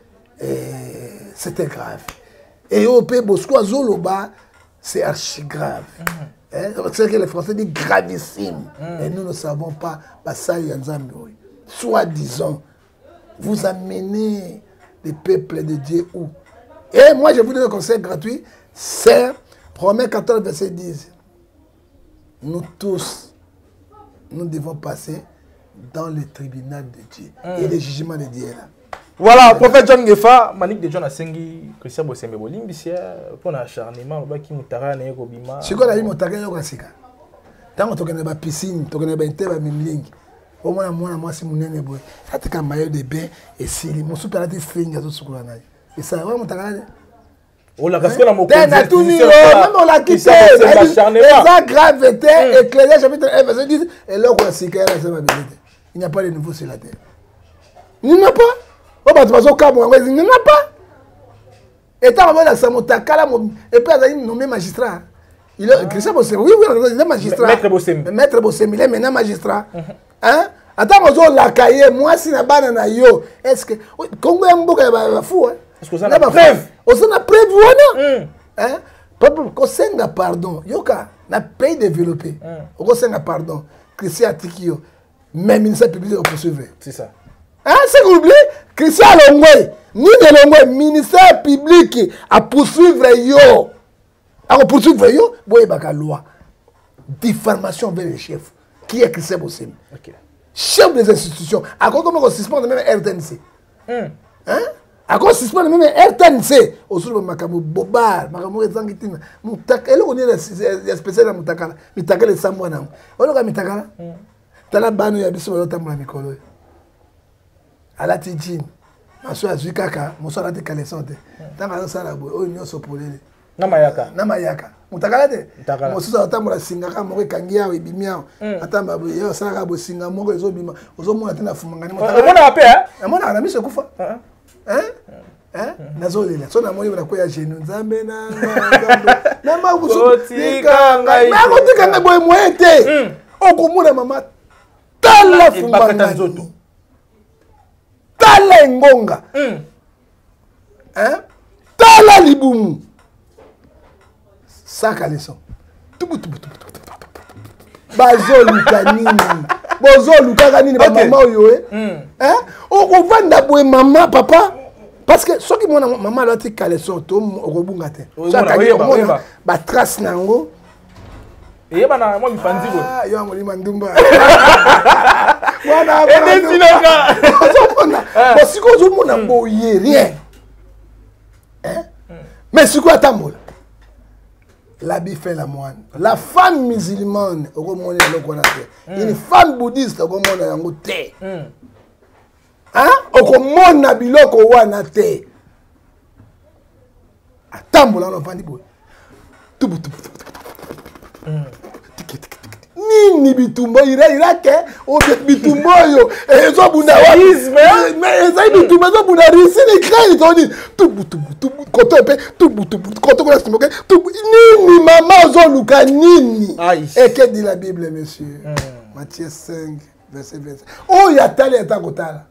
c'était grave et au peuple Bosco zoloba c'est archi grave. Hein? C'est que les Français disent gravissime et nous ne savons pas basali ya Nzambe soi-disant. Vous amenez les peuples de Dieu où? Et moi, je vous donne un conseil gratuit. C'est Romains quatorze, verset dix. Nous tous, nous devons passer dans le tribunal de Dieu. Mm. Et le jugement de Dieu là. Voilà, prophète John Gefa, Manik de John Asengi, Christian Bosembe Bolimbisia, pour l'acharnement, le baki Moutara, Négo Bima. C'est quoi la vie Moutara, Négo Asika? Tant que tu as une piscine, tu as une terre, tu au moins moi moi si mon nene boy ça te comme maillot de bain et si mon super la string à tout sur la naï et ça va mon tagale on la parce que la mon même on l'a quitté ça gravité Ecclésiaste chapitre un verset dix et là quoi c'est qu'elle a ça il n'y a pas de nouveau sur la terre il n'y a pas on va te passer au Cameroun il n'y en a pas et tant on va ça mon takala et puis il est nommé magistrat il est Christian Bossem oui oui il est magistrat maître Bossem maître Bossem il est maintenant magistrat. Hein? Attends, on la cahier, moi si na banana yo, est-ce que Congo est mboka ba fou hein? Est-ce que ça na preuve? On s'en a preuve voilà. Hein? Peuple ko senga pardon. Yoka na pays développé. On ko senga pardon. Christian Tikio même ministère public au poursuivre. C'est ça. Hein, c'est oublié Christian Longwe, ni de Longwe ministère public à poursuivre yo. À poursuivre yo, boye baka loi. Diffamation vers les chefs. Qui est Christian Bossem? Okay. Chef des institutions. À quoi comment on suspend même R T N C? Mm. Hein? À quoi on suspend même R T N C? Au sur le Makamo Bobar, Makamo Zangitina, Moutak, elle on est spécial à Moutakala, Mitakala et Samwana. On a Mitakala? Tala Bano Yabiso, Lotamla Mikolo. À la Tijin, Maso Azukaka, Mosso Rate Kalesante. Tanga Sarabo, Oyo Sopolele. Namayaka. Namayaka. Mutakala te. Mosusu atambola singaka moko kangia we bimia. Atamba bo yo sala bo singa moko ezo bima. Ozo mona tena fumanga ni motaka. Mona ape hein? Mona na miso kufa. Hein? Hein? Nazolela. So na moni na ko ya jenu Nzambe na Nzambe. Na mabuso. Tika ngai. Na ko tika ngai boy moete. Okomuna mama tala fumanga nzoto. Tala ngonga. Hein? Tala libumu. Sac à leçon. bazoluka nini bozoluka nini ba mama oyo eh hein okovanda boye mama papa parce que soki mona mama lati caleçon to okobunga te ça ba trace nango et bana moi mi fandi go ah yo ngoli mandumba wana wana ndinaka bon siko zo mona boye rien hein mais siko atambola l'habit fait la moine. La femme musulmane, une femme bouddhiste, hein? Okomona biloko wana te. Atambola no vandi boy. Tubu tubu tubu. Nini bitumbo ira ira ke o bitumbo yo ezo bunda wa mais ezo bitumbo ezo bunda risi ni krai toni tubu tubu tubu koto pe tubu tubu koto ko lasimo ke tubu nini mama ozo luka nini et que dit la Bible monsieur Matthieu cinq verset vingt-cinq oh ya tali eta kotala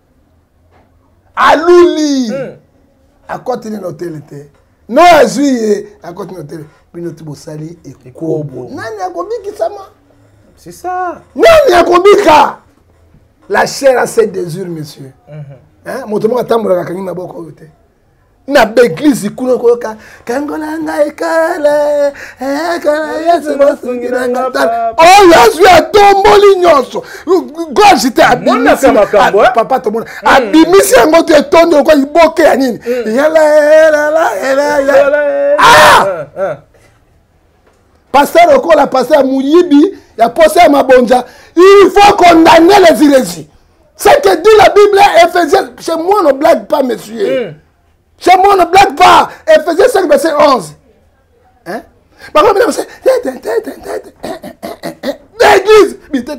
aluli a continuer l'hôtel était non a juillet a continuer l'hôtel bino tibosali et kobo nani akobiki sama. C'est ça. Nani akobika. La chair a ses désirs, monsieur. Hein? Motomo atambola ka kangi maboko yote. Na beglise kuno koyoka kangola nga ekale ekale yesu bosungira ngata. Oh yesu atomboli nyonso. God j'étais abimisi papa tomona. Abimisi yango te tondo ko iboke ya nini? Yala yala yala yala. Ah! Pasteur Okola, pasteur Mouyibi, il y a posé à Mabonja. Il faut condamner les hérésies. C'est que dit la Bible, Ephésiens, chez moi on ne blague pas, monsieur. Mm. Chez moi on ne blague pas. Ephésiens cinq, verset onze. Hein? Par exemple, c'est l'église.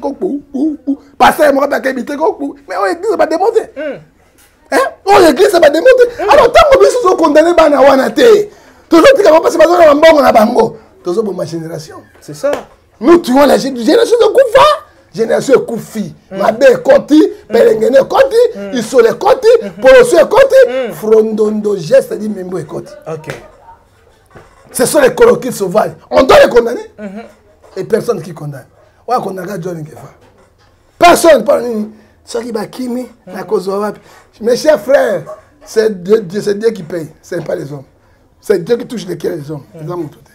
Pasteur Mourabaka, mais on l'église va démonter. Hein? On l'église va démonter. Alors, tant que vous condamnez, vous avez toujours dit que vous passez par un bon bango. Ma génération. C'est ça. Nous tuons la génération de Koufa. Génération de Koufi. Ma belle Koti, Pelengene Koti, Isole Koti, Poloso Koti, Frondondo Geste, dit Membo Koti. Ok. Ce sont les coloquis sauvages. On doit les condamner. Et personne qui condamne. Ouais, condamne John Nkefa. Personne. Ceux qui bakimi, la cause mes chers frères, c'est Dieu, Dieu qui paye. Ce n'est pas les hommes. C'est Dieu qui touche les cœurs des hommes. Les hommes tout.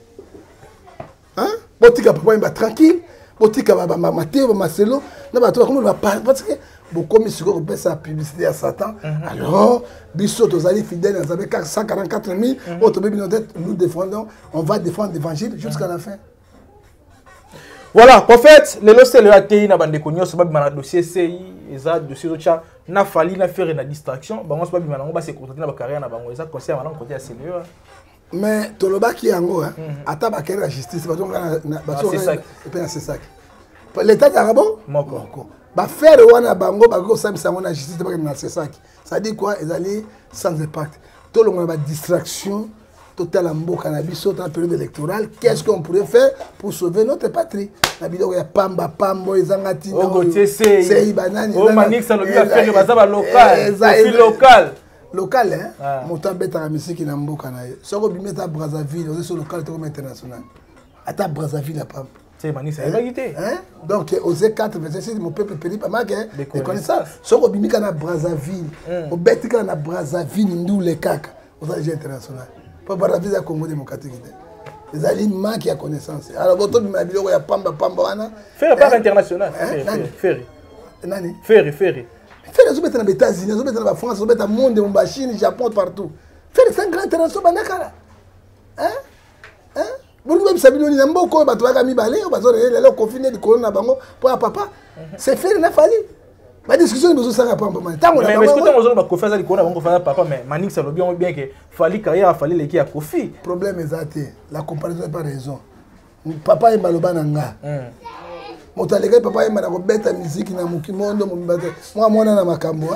Hein? Botika papa mba tranquille, botika baba Mathéo Marcelo, na ba to comme ba parce que beaucoup mis sur ko sa publicité à Satan. Alors, biso tozali fidèles, nous avons cent quarante-quatre mille, autres nous défendons, on va défendre l'évangile jusqu'à la fin. Voilà, prophète, le losse le atei na bande konyo so ba bima na dossier C I, eza dossier ocha na fali na faire na distraction, ba ngo so ba bima na ngo ba se contenter na ba carrière na bango, eza conseil na côté ya Seigneur. Mais tolobaki yango hein ata ba kera justice ba zonga na ba zonga et puis c'est ça l'état d'arabo moko ba faire wana bango ba ko samisa wana justice ba na c'est ça ça dit quoi ils allaient sans impact to longa ba distraction total mboka na biso dans la période électorale qu'est-ce qu'on pourrait faire pour sauver notre patrie na biloko ya pamba pambo ezangati ngo c'est banani o manix ça le bien faire baza ba local profil local local hein ah. Montant bête à musique na mboka na ye soko bimeta Brazzaville on est sur local comme international ata Brazzaville la pam c'est manisa elle va quitter hein donc aux quatre vingt-six mon peuple péri pas mal hein les connaissances soko bimika na Brazzaville au betika na Brazzaville ndou les kaka aux agents internationaux pas Brazzaville à Congo démocratique les alliés manquent à connaissance alors boto bima biloko ya pamba pamba wana faire par international ferry nani ferry ferry faire les autres dans les États-Unis, les autres dans la France, les autres dans le monde, en Chine, Japon, partout. Faire les cinq grands internationaux, hein? Hein? Vous même savez, nous n'avons pas encore battu à mi-balé, on va dire, les confinés du corona bango pour un papa. C'est fait, il a fallu. La discussion est besoin de ça, pas mal. Tant qu'on a mais est-ce que tu as besoin de Kofi ça du corona bango faire papa, mais Manix ça le bien bien que fallait carrière, fallait l'équipe à Kofi. Problème est zaté. La comparaison n'est pas raison. Papa est maloba nanga. Motaleka papa yema na kobeta musique na mukimondo mobata moi mwana na makambo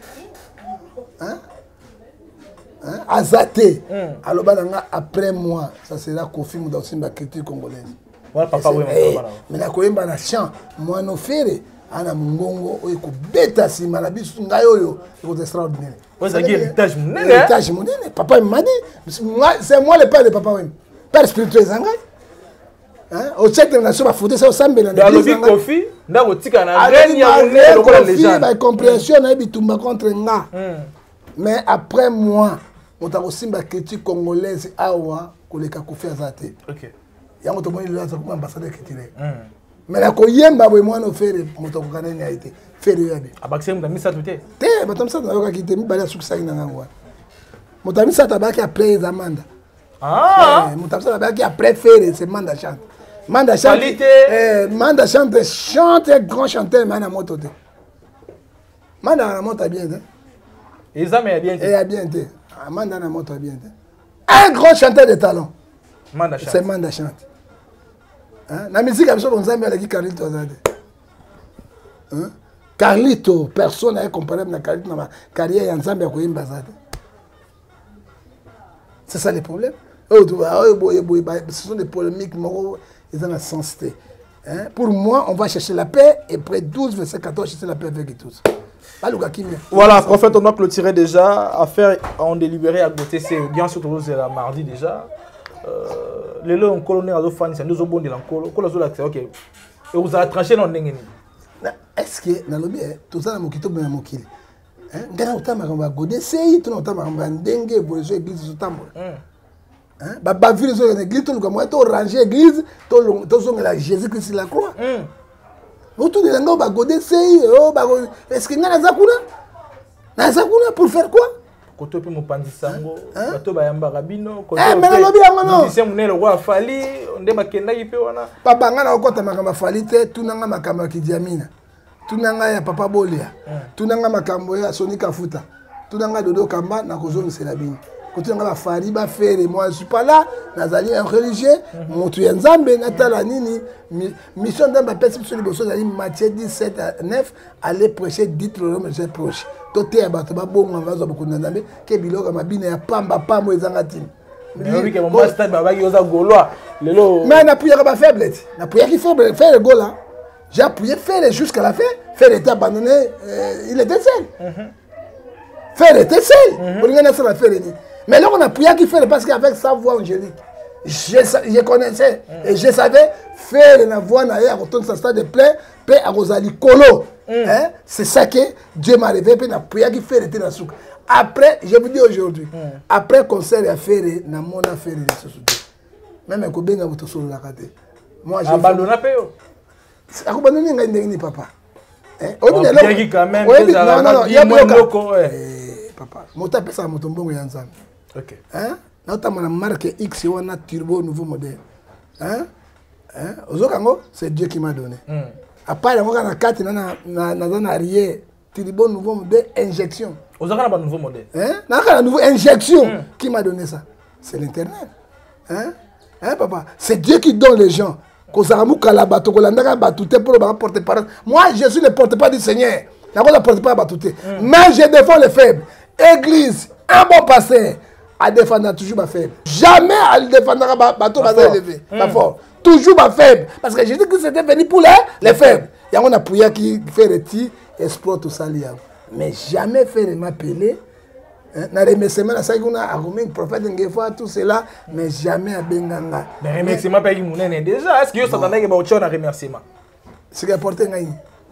hein hein azate aloba nanga après moi ça sera Kofi Muda Simba culture congolaise voilà papa oui mais na koyemba na chant moi no fere ana mungongo oyo ko beta sima na bisu ngai oyo c'est extraordinaire vous avez héritage monene héritage monene papa m'a dit c'est moi le père de papa oui père spirituel zangai au check de nation ba photo ça osambela dans le Kofi ndako tika na reine ya monene lokola légende ba compréhension na bitumba contre nga mais après moi on t'a aussi ma critique congolaise awa koleka Kofi azate OK yango to moni là ça comme ambassadeur kitile mais la koyemba boy moi no faire moto ko kanani a été faire yabe abakse mu misa tout te te batam ça na yoka kite mi bala sukisa ina ngwa moto misa tabaki après les amanda ah moto misa tabaki après faire c'est manda chante Manda chante, eh, Manda chante, chante, grand chanteur, mais à moto. Manda na moto bien. Et ça, mais bien. Et bien. Manda na moto bien. Un grand chanteur de talent. Manda chante. C'est Manda chante. Hein? La musique, comme ça, on s'aime avec Carlito. Hein? Carlito, personne n'a comparé avec Carlito dans ma carrière ensemble avec Mbazade. C'est ça le problème. Ce sont des polémiques moraux. Ils ont la sensité. Hein? Pour moi, on va chercher la paix et après douze, verset quatorze, chercher la paix avec tous. Voilà, prophète, on doit clôturer déjà. Affaire en délibéré à côté, c'est bien sûr c'est la mardi déjà. Les lois ont coloné à deux fans, c'est nous au bon de l'encolo. Ok. Et vous avez tranché dans le nez. Est-ce que dans le bien, tout ça, dans mon kito, dans mon kili. Quand on a un godé, c'est tout le temps, on a un dengue pour les églises au tambour. Bah bah vu les autres églises tout le monde to ranger église to to zonga la Jésus Christ la croix autour de l'ango ba godé sei oh ba est-ce que ngana zakuna na zakuna pour faire quoi koto pe mo pandisango bato ba yamba rabino koto eh mais na lobi yango non c'est mon le roi fali onde makenda yipe wana papa ngana okota makamba fali te tunanga makamba kidiamina tunanga ya papa bolia tunanga makambo ya Sonika Futa tunanga dodo kamba na kozonga selabini. Quand on a fait des affaires, moi je ne suis pas là, nazali un religieux, mon tu es un zambé, natala nini, mission d'un baptême sur les bosses, Matthieu dix-sept à neuf, aller prêcher, dites le nom, j'ai proche. Toté à battre, bon, on va se beaucoup d'années, que bilo comme abine ya pamba pamba les angatines. Mais oui, que mon master baba qui osa gaulois, le lot. Mais n'a appuyé pas faiblesse, n'a appuyé qui fait faire le goal là. J'ai appuyé faire jusqu'à la fin, faire était abandonné, il était seul. Faire était seul. Pour rien ça la faire. Mais là, on a prié qu'il fait parce qu'avec sa voix angélique, je, je connaissais mm. et je savais faire la voix à retourner sa stade de plein, paix à Rosalie Colo. Hein? C'est ça que Dieu m'a révélé, puis on a prié qu'il fait le souk. Après, je vous dis aujourd'hui, mm. après le concert à faire, na mon affaire de ce soutien. Même quand on a votre solo la raté. Moi, j'ai abandonné péo. Abandonné ngani papa. Hein? On dit quand même non non non, il y a beaucoup. Papa, mon tapé ça mon tombon yanzam. OK. Hein? Notamment la marque X ou un turbo nouveau modèle. Hein? Hein? Ozokango, c'est Dieu qui m'a donné. Mm. Après, on a quatre na na na arrière turbo nouveau modèle injection. Ozokango un nouveau modèle. Hein? Na un nouveau injection mm. qui m'a donné ça. C'est l'internet. Hein? Hein papa, c'est Dieu qui donne les gens. Ko saramu kala bato ko landaka batouté pour ba porter parole. Moi, je suis le porte-parole du Seigneur. La ne porte pas batouté. Mais je défends les faibles. Église, un bon pasteur. À défendre toujours ma faible. Jamais à défendre un bateau élevé. Pas fort. Toujours ma faible. Parce que j'ai dit que c'était venu pour les, les faibles. Il y a un appuyé qui fait le tir, exploite tout ça. Mais jamais faire m'appeler. Na remerciement na saïguna aromé prophète ngefa tout cela mais jamais à benganga. Mais remerciement pas qui mounene déjà. Est-ce que ça t'en a que ba autre remerciement? C'est qui apporter ngai.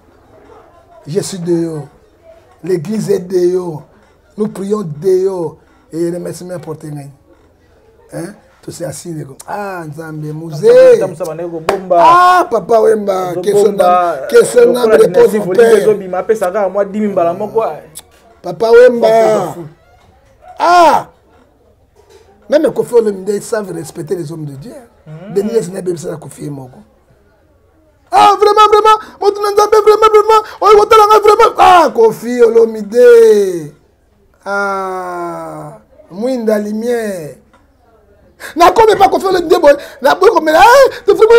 Je suis dehors. L'église est dehors. Nous prions dehors. Et remerciement apporter ngai. Hein? Tout c'est assis. Ah, Nzambe Mouzé. Ah, Papa Wemba. Question de réponse au père. Papa Wemba. Ah! Même les Kofi Olomide, ils savent respecter les hommes de Dieu. Denis les Sénégalais, ça a confié Mogo. Ah, vraiment, vraiment, mon Nzambe, vraiment, vraiment, oh, vraiment, ah, Kofi Olomide. Ah, Mouinda Lumière. Na comme pas Kofi Olomide, na boy comme là, tu vraiment,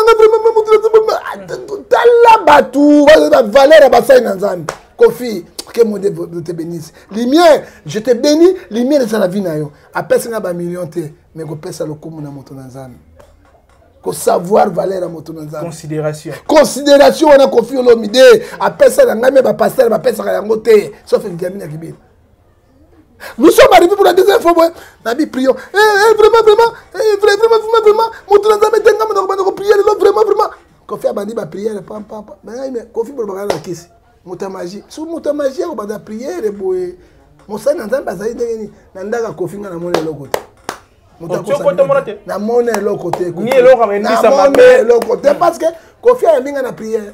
vraiment, la batou, la valeur à Bassaï Nzambe. Kofi, que mon Dieu te bénisse. Lumière, je te bénis, lumière de la vie. Après, c'est un million, mais je peux ça le coup na moto Nzambe. Ko savoir valeur à moto Nzambe. Considération. Considération, on a Kofi Olomide. Après ça, on a même pasteur, on a ça à côté, sauf une gamine qui bille. Nous sommes arrivés pour la deuxième fois. Nabi prions. Eh, eh, vraiment, vraiment, eh, vraiment, vraiment, vraiment. Mon Dieu, nous avons prié, vraiment, vraiment. Kofi a bandi ba prière, pam, pam, pam. Mais Kofi pour le la kiss. Mouta magie. Sous mouta magie, on va la prière, boy. Mon sang n'a pas ça. Nandaka Kofi na mona l'autre côté. Na mona l'autre côté. Ni l'autre, mais ni ça m'a l'autre côté. Parce que Kofi a mis na prière.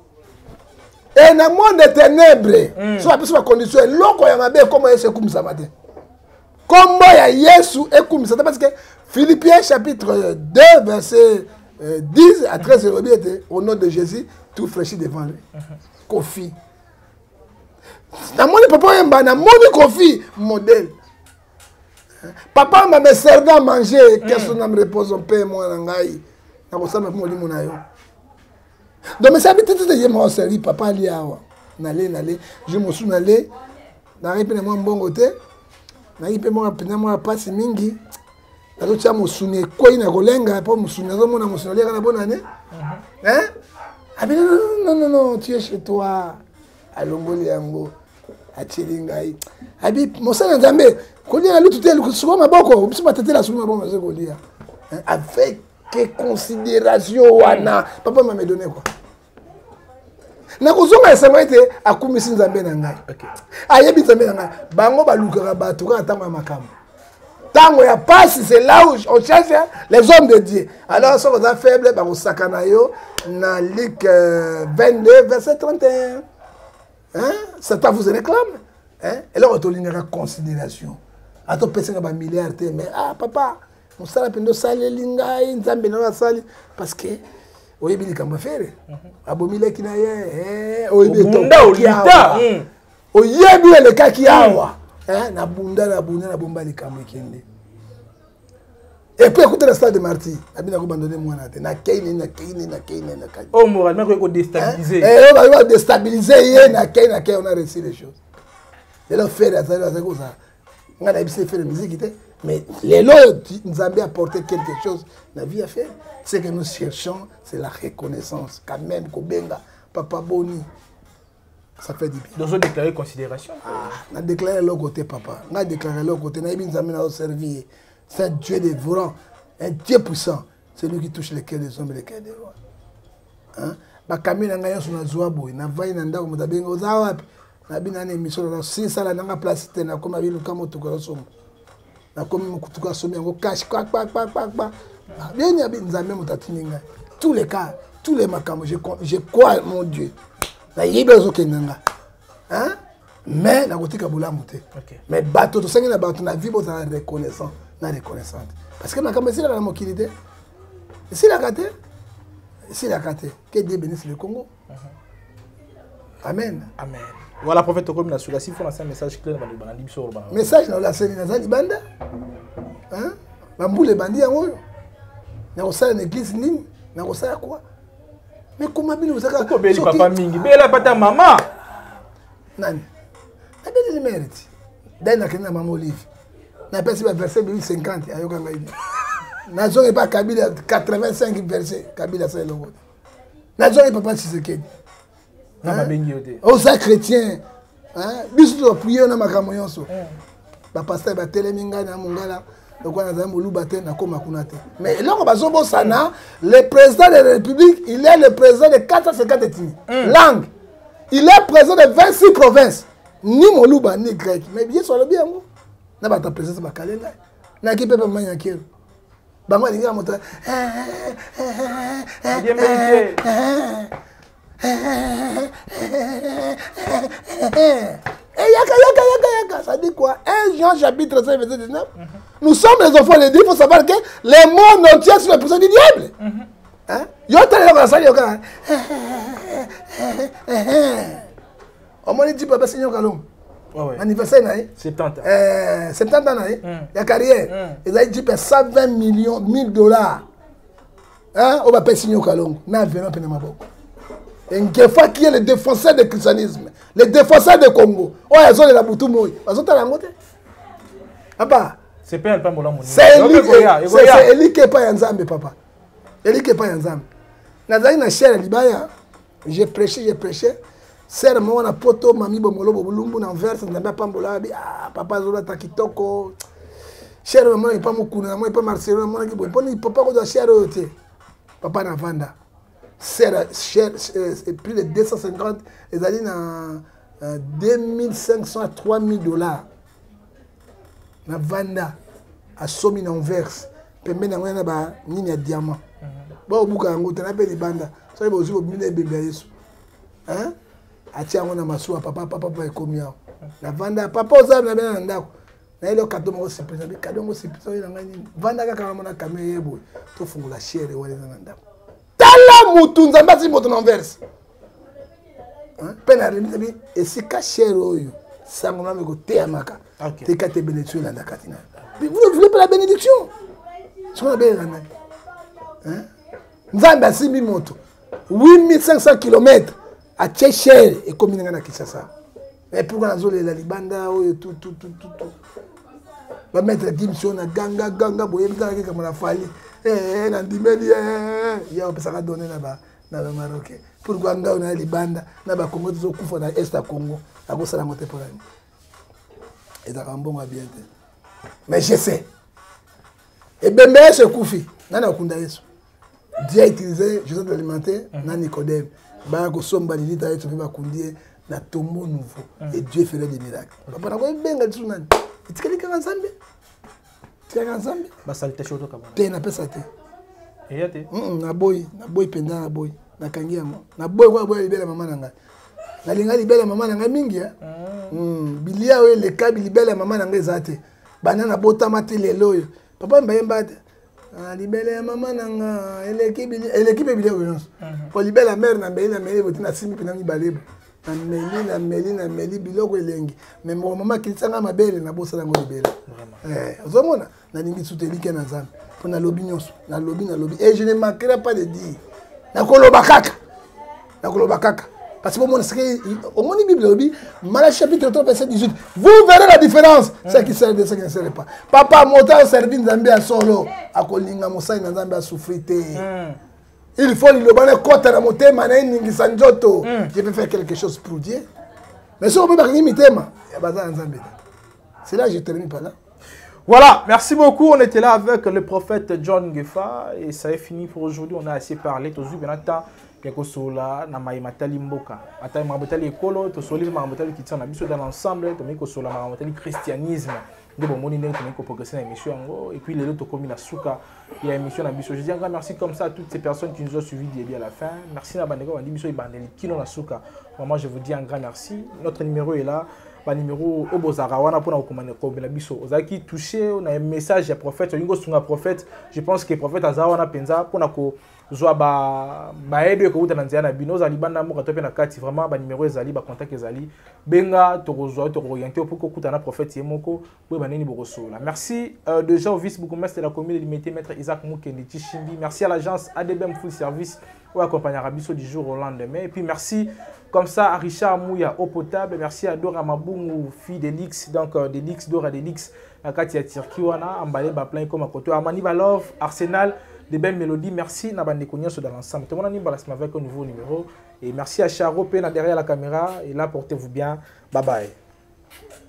Et dans le monde des ténèbres, sur la personne condition, l'autre y a bien comment est-ce que ça matin. Comment il y a Yesu et comme ça parce que Philippiens chapitre deux verset dix à treize au nom de Jésus tout fraîchit devant lui. Kofi. Dans mon papa yamba na mon Kofi modèle. Papa m'a me servi à manger qu'est-ce qu'on me repose en paix moi ngai. Na ko sama mo limu na yo. Donc, mais ça veut dire que je me suis papa ali awa. Nale, nale. Je me suis allé. N'arrive pas moi bon côté. N'arrive pas moi pena moi passe mingi. Nalo tia mo suni ko ina kolenga pa mo suni zo mona mo suni na bonne année. Hein? Ah mais non non non non, tu es chez toi. À Longoli yango. À Chilingai. Abi mo sana nzambe. Ko lia lu tutel ko suba maboko. Biso matete la suni maboko zo ko lia. Avec quelle considération wana. Papa m'a donné quoi? Na kozonga esema ete akumisi nzambe na ngai. Okay. Ayebi nzambe na ngai. Bango balukaka bato ka tango ya makambo. Tango ya passe c'est là où on cherche les hommes de Dieu. Alors ça va faible ba kosakana yo na Luc vingt-deux verset trente et un. Hein? Satan vous réclame. Hein? Et là on te lignera considération. Ato pesenga ba milliard mais ah papa, on sala pendo sale lingai nzambe na sali parce que oyebi likambo fere abomileki na ye eh oyebi to olita oyebi le kaki awa eh na bunda na bunda na bomba likambo ekende et puis écoutez le stade de Marty abina ko abandonner mwana te na keine na keine na keine na keine oh moralement ko déstabiliser eh on va déstabiliser ye na keine na keine on a réussi les choses de leur faire ça ça ça on a essayé de faire musique mais les lots Nzambe a apporté quelque chose la vie a fait. Ce que nous cherchons, c'est la reconnaissance. Quand même, Kobenga, Papa Boni, ça fait du bien. Donc, on a déclaré considération. Ah, on a déclaré l'autre côté, papa. On a déclaré l'autre côté. On a mis Nzambe à servir. C'est un Dieu dévorant, un Dieu puissant. C'est lui qui touche les cœurs des hommes et les cœurs des rois. Hein? Bah, Camille n'a pas son azoabo. Il n'a pas eu un dame comme Tabengo. Il n'a pas eu une émission. Si ça n'a pas placé, il n'a pas eu le camon tout comme ça. Il n'a pas eu le camon tout comme ça. Cache, quack, quack, quack, quack. Tous les cas, tous les macams, je, je crois mon Dieu. Hein? Mais na côté kabula muté. Mais bateau to sengi na bateau na vie bota reconnaissant, na reconnaissante. Parce que na kama si la mokilité. Si la kate, si la kate, que Dieu bénisse le Congo. Amen. Amen. Voilà prophète comme na sula si faut lancer un message clair dans le bandi sur le bandi. Message na la seni na zali banda. Hein? Bambule bandi yango. Na kosala na église nini? Na kosala quoi? Mais comment bien vous avez ko beli papa mingi? Bela pata maman. Nani? Na beli mérite. Dai na kena maman Olive. Na pesi ba verset cinquante ayoka ngai. Na zonge pas Kabila quatre-vingt-cinq versets Kabila c'est longo. Na zonge papa Tshisekedi. Na ba bengi yote. Aux chrétiens, hein? Biso to prier na makambo yonso. Ba pasteur ba teleminga na mongala. Mais là, le président de la République, il est le président de quatre cent cinquante mm. langues. Il est président de vingt-six provinces. Ni Moluba, ni grec. Mais bien sûr, le bien, moi. Je ne président de Kalenga. Je ne peux pas me dire. Je ne peux pas Et yaka, yaka, yaka, yaka, ça dit quoi? un Jean chapitre cinq, verset dix-neuf. Mm-hmm. Nous sommes les enfants de Dieu, il faut savoir que les mondes entiers sont les puissants du diable. Hein? Yota les enfants, yoka. Au moins, il dit, papa, Seigneur Kalom. Anniversaire, naïe. septante. septante ans, naïe. La carrière. Ils ont dit, cent vingt millions, mille dollars. Hein? On va payer Seigneur Kalom. N'a venant, peine ma boque. Et une fois qui est le défenseur du christianisme, le défenseur du Congo, oh, ils ont la boutou moi, ils ont la montée. Papa, c'est pas un peu mon c'est Eli qui est pas Nzambe, papa. Eli qui est pas Nzambe. Nazali na chère libaya, j'ai prêché, j'ai prêché. Serre moi na poto mami bomolo bolumbu na verse ndamba pambola bi ah papa zola takitoko. Cher maman il pas mokuna moi pas Marcelo moi ki bon poni papa ko da cher ote. Papa na vanda. Serre cher plus de deux cent cinquante et allez na deux mille cinq cents à trois mille dollars. Na vanda a somi na verse pembe na ngwana ba nini ya diamant. Ba obuka ngo tena pe libanda. So ibo zibo bine bembe Yesu. Hein? Atia ngona masuwa papa papa papa ekomi awo. Na vanda papa ozabe na bena ndako. Na ile kato mo surprise be kado mo surprise ile ngani. Vanda kaka mona kame yebo. To fungula shere wale na ndako. Tala mutu nzamba si moto na verse. Hein? Pena limite bi esika shere oyo. Sango na me ko te amaka. Te kate bénédiction na ndakatina. Vous ne voulez pas la bénédiction? Ce qu'on a bien là. Hein? Nzamba si mi moto. huit mille cinq cents kilomètres. À Tchéchel et comme il y a Kinshasa. Et pourquoi la zone est la Libanda, tout, tout, tout, tout, tout. Va mettre la dimension na ganga, ganga, boye, comme la falli. Eh, na dimeli, eh, il y a un peu ça donné là-bas, dans le Maroc. Pourquoi on a la Libanda, là-bas, Congo, tout ça, Koufou, dans l'Est à Congo, à cause de la montée pour l'année. Et dans un bon bien. Mais je sais. Et bien, mais ce Koufi, n'a pas Yesu. Dieu a utilisé Joseph l'alimentaire, n'a Nicodème. Bah, que somba li ta yetu va kundie na tombeau nouveau et Dieu ferait des miracles. Papa na ko benga tsunani. Itikali ka nzambe. Tika nzambe. Ba salite shoto kabana. Te na pesa te. Et yate. Mm na boy, na boy penda na boy. Na kangia mo. Na boy kwa boy libela mama nanga. Na linga libela mama nanga mingi ya. Mm bilia we le kabi libela mama nanga ezate. Banana bota mate lelo yo. Papa mbayemba te. Libele ya mama nanga l'équipe est bien pour libérer la mère na mbeli na mbeli botina na simi pina mibalebo na mbeli na mbeli na mbeli biloko elengi mais mon maman qui tsanga mabele na bosa ngo libela eh ozomona na ningi soutenir na nzambe pour na lobi nyonso na lobi na lobi et je ne manquerai pas de dire na koloba kaka na koloba kaka parce que au moins la Bible dit Malachie chapitre trois verset dix-huit vous verrez la différence ceux qui servent de ceux qui ne servent pas papa monta servir Nzambe à solo akolinga mosai na Nzambe a souffrir te il faut le bonne côté na motema na ningi sanjoto je peux faire quelque chose pour Dieu mais si on peut pas imiter ma ya bazana Nzambe c'est là je termine par là. Voilà, merci beaucoup. On était là avec le prophète John Ngefa et ça est fini pour aujourd'hui. On a assez parlé. Tozu benata quelque sola na maimatali mboka. Ata maimatali ekolo, to soli maimatali kitsa na biso dans l'ensemble, to meko sola maimatali christianisme. De bon moni ndeko meko progresser na émission ngo et puis les autres commis na suka il y a émission na biso. Je dis encore merci comme ça à toutes ces personnes qui nous ont suivis début à la fin. Merci na bandeko bandi biso ibandeli kino na suka. Moi je vous dis un grand merci. Notre numéro est là. Ba numéro obozara wana pona okomana ko bela biso ozaki touché on a un message ya prophète on ngo sunga prophète je pense que prophète aza wana penza pona ko zwa ba ba edo ko utana nzia na bino za libanda mo katope na kati vraiment ba numéro ezali ba contact ezali benga to kozwa to orienter pour ko kutana prophète yemoko bo baneni bokosola. Merci euh, déjà au vice bourgmestre de la commune de Limité maître Isaac Mukende Tishimbi. Merci à l'agence A D B M Full Service ou accompagnera biso du jour au lendemain et puis merci comme ça à Richard Mouya au potable, merci à Dora Mabungu fille d'Elix donc euh, d'Elix Dora d'Elix à Katia Tirkiwana emballé ba plein comme à côté Amani Balov Arsenal de belles mélodies. Merci na bande konyoso dans l'ensemble. Tout le monde a balasma avec un nouveau numéro et merci à Charo Pena derrière la caméra et là portez-vous bien. Bye bye.